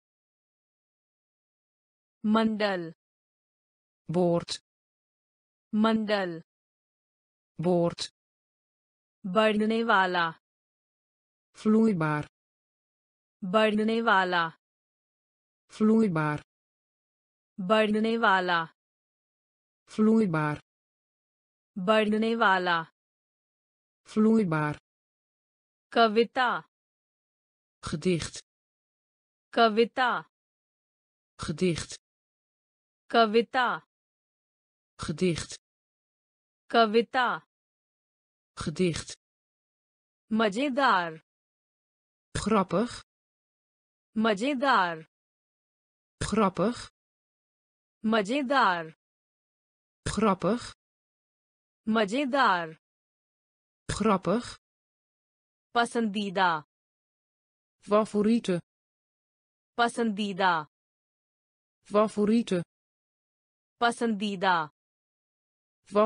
मंडल boord, मंडल boord, बढ़ने वाला vloeibaar, बढ़ने वाला vloeibaar, बढ़ने वाला vloeibaar, बढ़ने वाला vloeibaar, कविता gedicht, कविता gedicht, कविता gedicht, कविता gedicht, मजेदार grappig, मजेदार grappig, मजेदार grappig, मजेदार grappig, पसंदीदा favoriete, पसंदीदा favoriete, पसंदीदा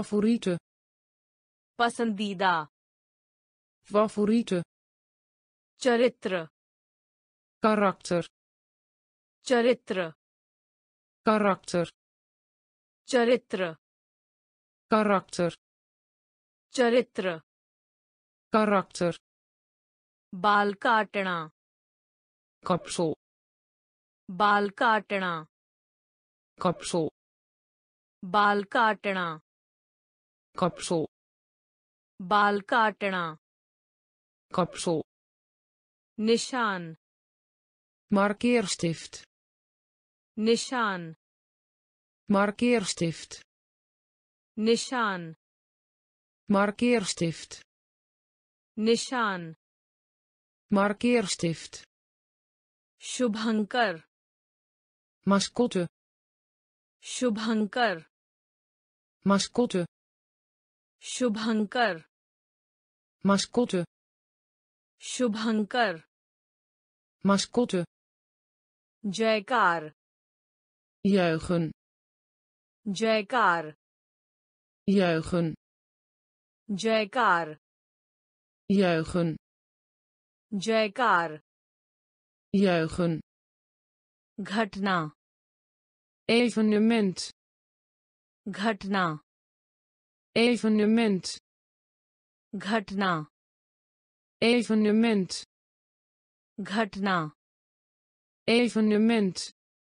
favoriete, पसंदीदा favoriete, चरित्र karakter चरित्र karakter चरित्र karakter चरित्र karakter बाल काटना kapsel बाल काटना kapsel बाल काटना kapsel बाल काटना kapsel निशान markeerstift निशान markeerstift निशान markeerstift निशान markeerstift शुभंकर mascotte शुभंकर mascotte शुभंकर mascotte शुभंकर mascotte जयकार juichen जयकार juichen जयकार juichen जयकार juichen घटना evenement घटना evenement घटना evenement घटना evenement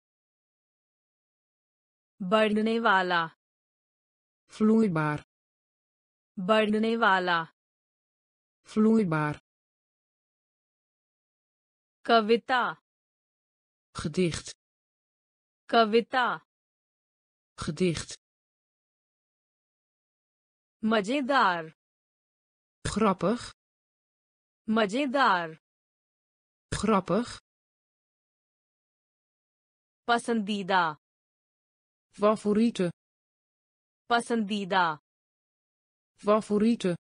बढ़ने वाला vloeibaar बढ़ने वाला vloeibaar कविता gedicht कविता gedicht मजेदार grappig मजेदार grappig पसंदीदा favoriete पसंदीदा favoriete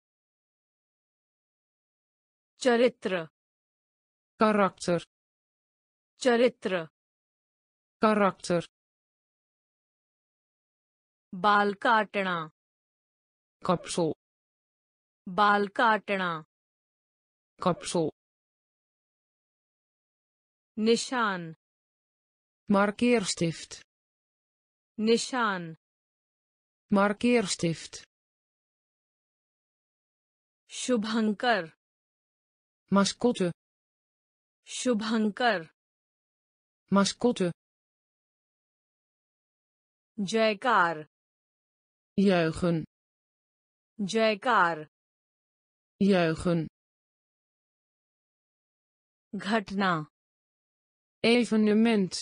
चरित्र karakter चरित्र karakter बाल काटना kapsel बाल काटना kapsel निशान markeerstift निशान markeerstift शुभंकर mascotte शुभंकर mascotte जयकार juichen जयकार juichen घटना evenement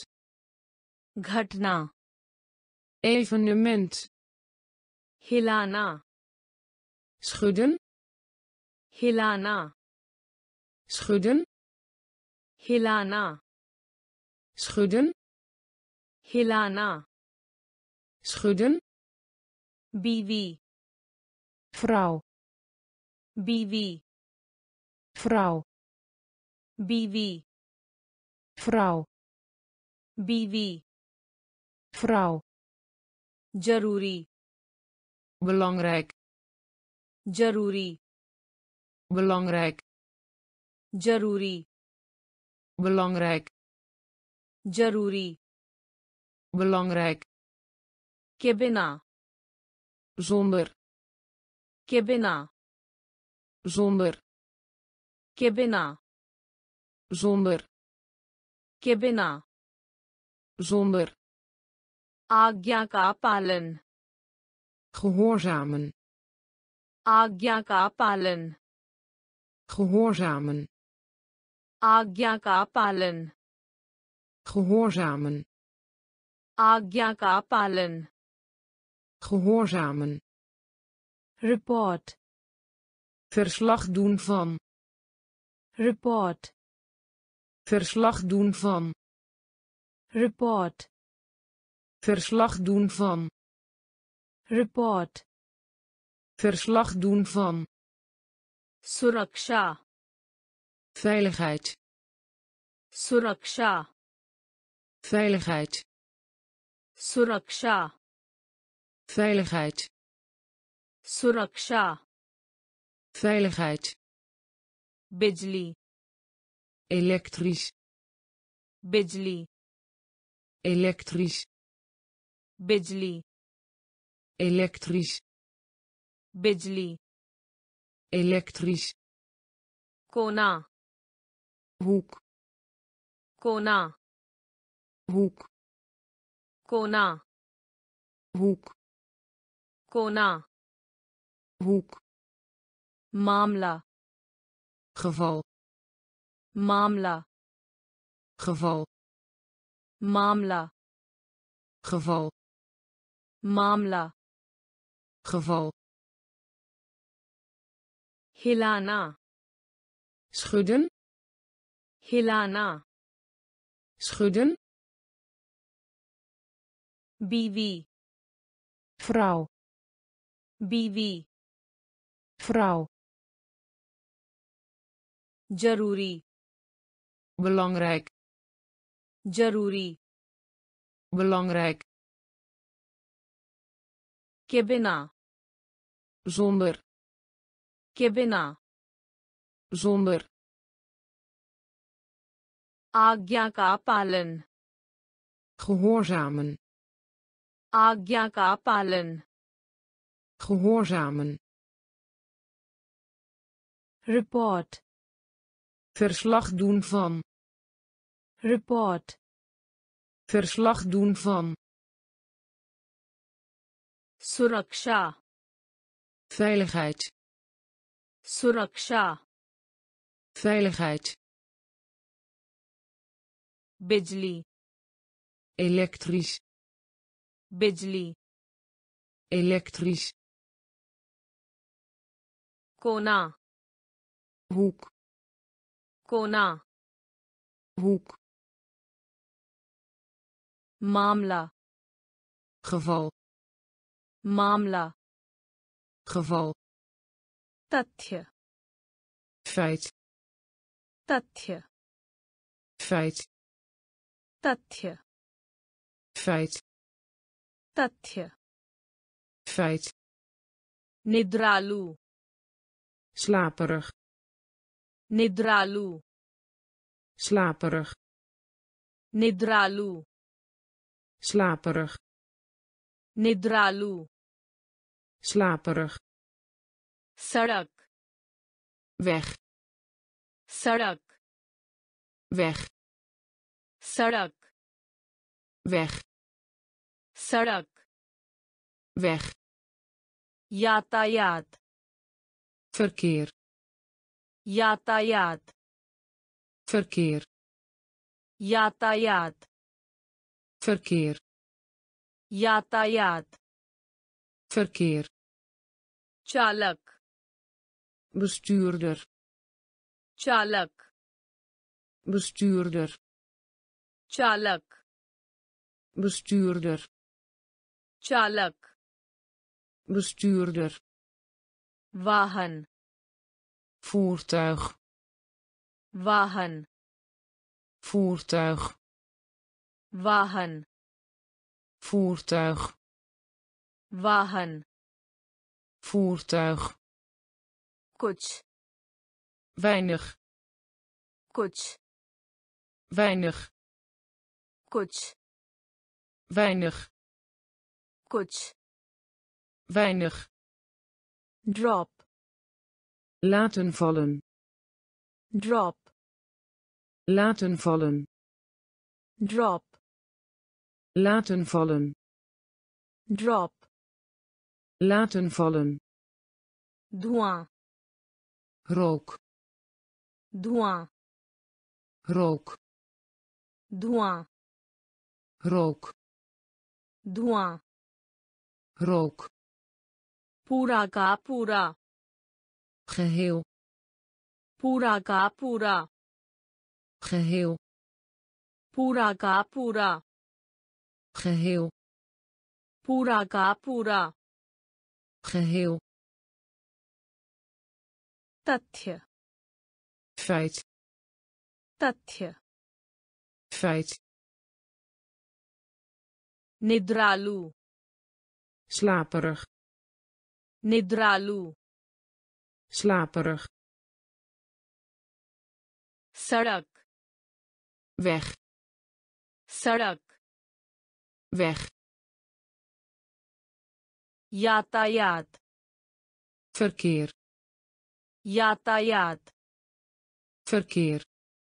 घटना evenement हिलाना schudden हिलाना schudden हिलाना schudden हिलाना schudden बीवी vrouw बीवी vrouw बीवी vrouw बीवी vrouw जरूरी belangrijk जरूरी belangrijk जरूरी belangrijk जरूरी belangrijk के बिना zonder के बिना zonder के बिना zonder के बिना zonder आज्ञा का पालन gehoorzamen आज्ञा का पालन gehoorzamen आज्ञा का पालन gehoorzamen आज्ञा का पालन gehoorzamen report verslag doen van report verslag doen van report verslag doen van report verslag doen van सुरक्षा veiligheid सुरक्षा veiligheid सुरक्षा veiligheid सुरक्षा veiligheid बिजली elektrisch, बिजली elektrisch, बिजली elektrisch, बिजली elektrisch, कोना hoek, कोना hoek, कोना hoek, कोना hoek, मामला geval, मामला geval, मामला geval, मामला geval, हिलाना schudden, हिलाना schudden, बीवी vrouw, बीवी vrouw, जरूरी belangrijk, जरूरी belangrijk, के बिना zonder, के बिना zonder, आज्ञा का पालन gehoorzamen, आज्ञा का पालन gehoorzamen, report verslag doen van, report verslag doen van, सुरक्षा veiligheid, सुरक्षा veiligheid, बिजली elektrisch, बिजली elektrisch, कोना hoek, कोना hoek, मामला geval, मामला geval, तथ्य feit, तथ्य feit, तथ्य feit, तथ्य feit, निद्रालु slaperig, निद्रालु slaperig, निद्रालु slaperig, निद्रालु slaperig, सड़क weg, सड़क weg, सड़क weg, सड़क weg, यातायात verkeer, यातायात verkeer, यातायात verkeer, यातायात verkeer, चालक bestuurder, चालक bestuurder, चालक bestuurder, चालक bestuurder, वाहन voertuig, वाहन voertuig, वाहन voertuig, वाहन voertuig, कुछ weinig, कुछ weinig, कुछ weinig, कुछ weinig, drop laten vallen, drop laten vallen, drop laten vallen, drop laten vallen, धुआं rook, धुआं rook, धुआं rook, धुआं rook, पूरा का पूरा geheel, पूरा का पूरा geheel, पूरा का पूरा geheel, पूरा का पूरा geheel, तथ्य feit, तथ्य feit, निद्रालु slaperig, निद्रालु slaperig, सड़क weg, सड़क weg, यातायात verkeer, यातायात verkeer,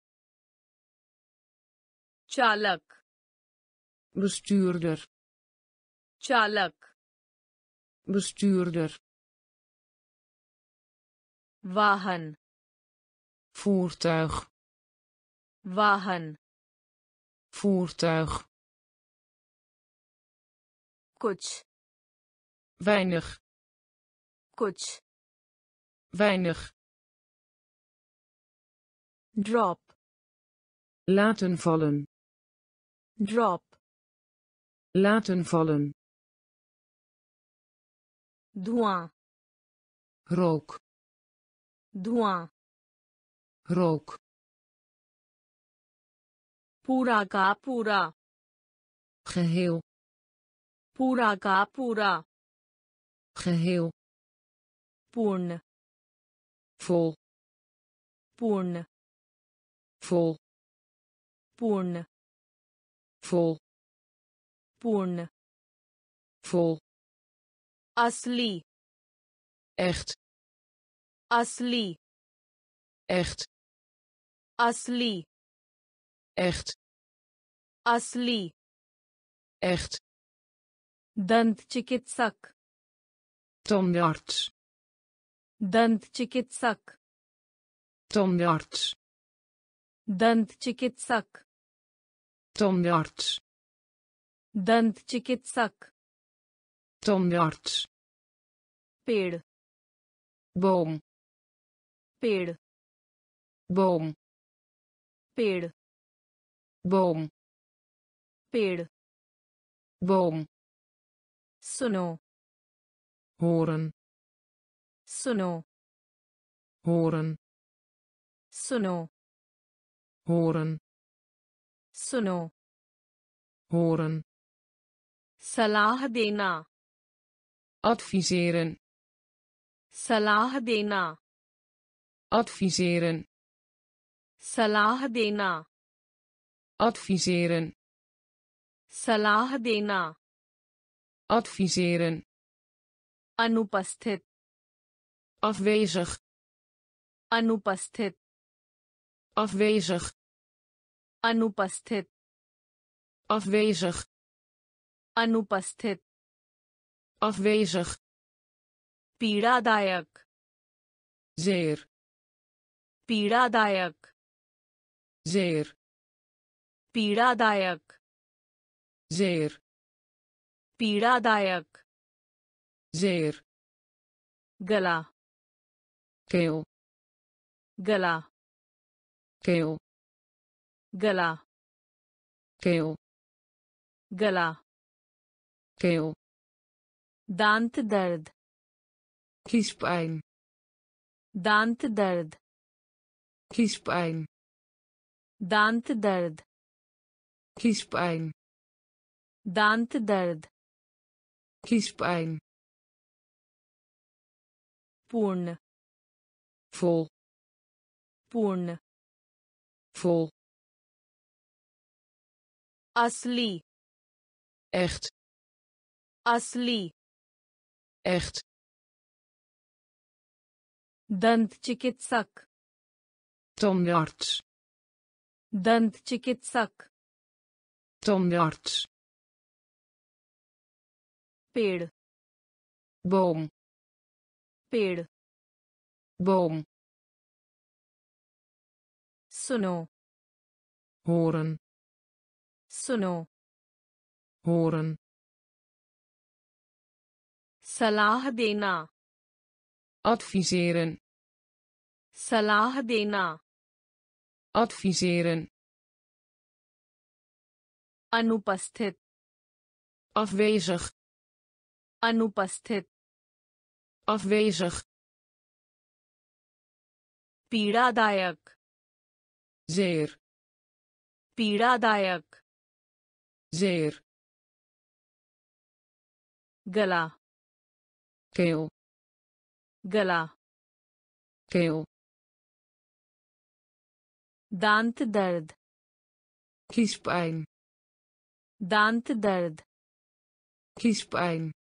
चालक bestuurder, चालक bestuurder, वाहन voertuig, वाहन voertuig, कुछ weinig, कुछ weinig, drop laten vallen, drop laten vallen, धुआं rook, धुआं rook, पूरा का पूरा geheel, पूरा का पूरा geheel, पूर्ण vol, पूर्ण vol, पूर्ण vol, पूर्ण vol, असली echt, असली echt, असली echt, असली echt, दंत चिकित्सक tandarts, दंत चिकित्सक tandarts, दंत चिकित्सक tandarts, दंत चिकित्सक tandarts, पेड़ boom, पेड़ boom, पेड़ boom, पेड़ boom, सुनो horen, सुनो horen, सुनो horen, सुनो horen, सलाह देना adviseren, सलाह देना adviseren, सलाह देना adviseren, सलाह देना adviseren, अनुपस्थित afwezig, अनुपस्थित afwezig, अनुपस्थित afwezig, अनुपस्थित afwezig, पीड़ादायक zeer, पीड़ादायक zeer, पीड़ादायक zeer, पीड़ादायक zeer, गला keel, गला keel, गला keel, गला keel, दांत दर्द kiespijn, दांत दर्द kiespijn, दांत दर्द kiespijn, दांत दर्द kiespijn, पूर्ण vol, पूर्ण vol, असली echt, असली echt, दंत चिकित्सक tandarts, दंत चिकित्सक tandarts, पेड़ boom, पेड़ boom, सुनो horen, सुनो horen, सलाह देना adviseren, सलाह देना adviseren, अनुपस्थित afwezig, अनुपस्थित afwezig, पीड़ादायक zeer, पीड़ादायक zeer, गला keel, गला keel, दांत दर्द kiespijn, दांत दर्द kiespijn,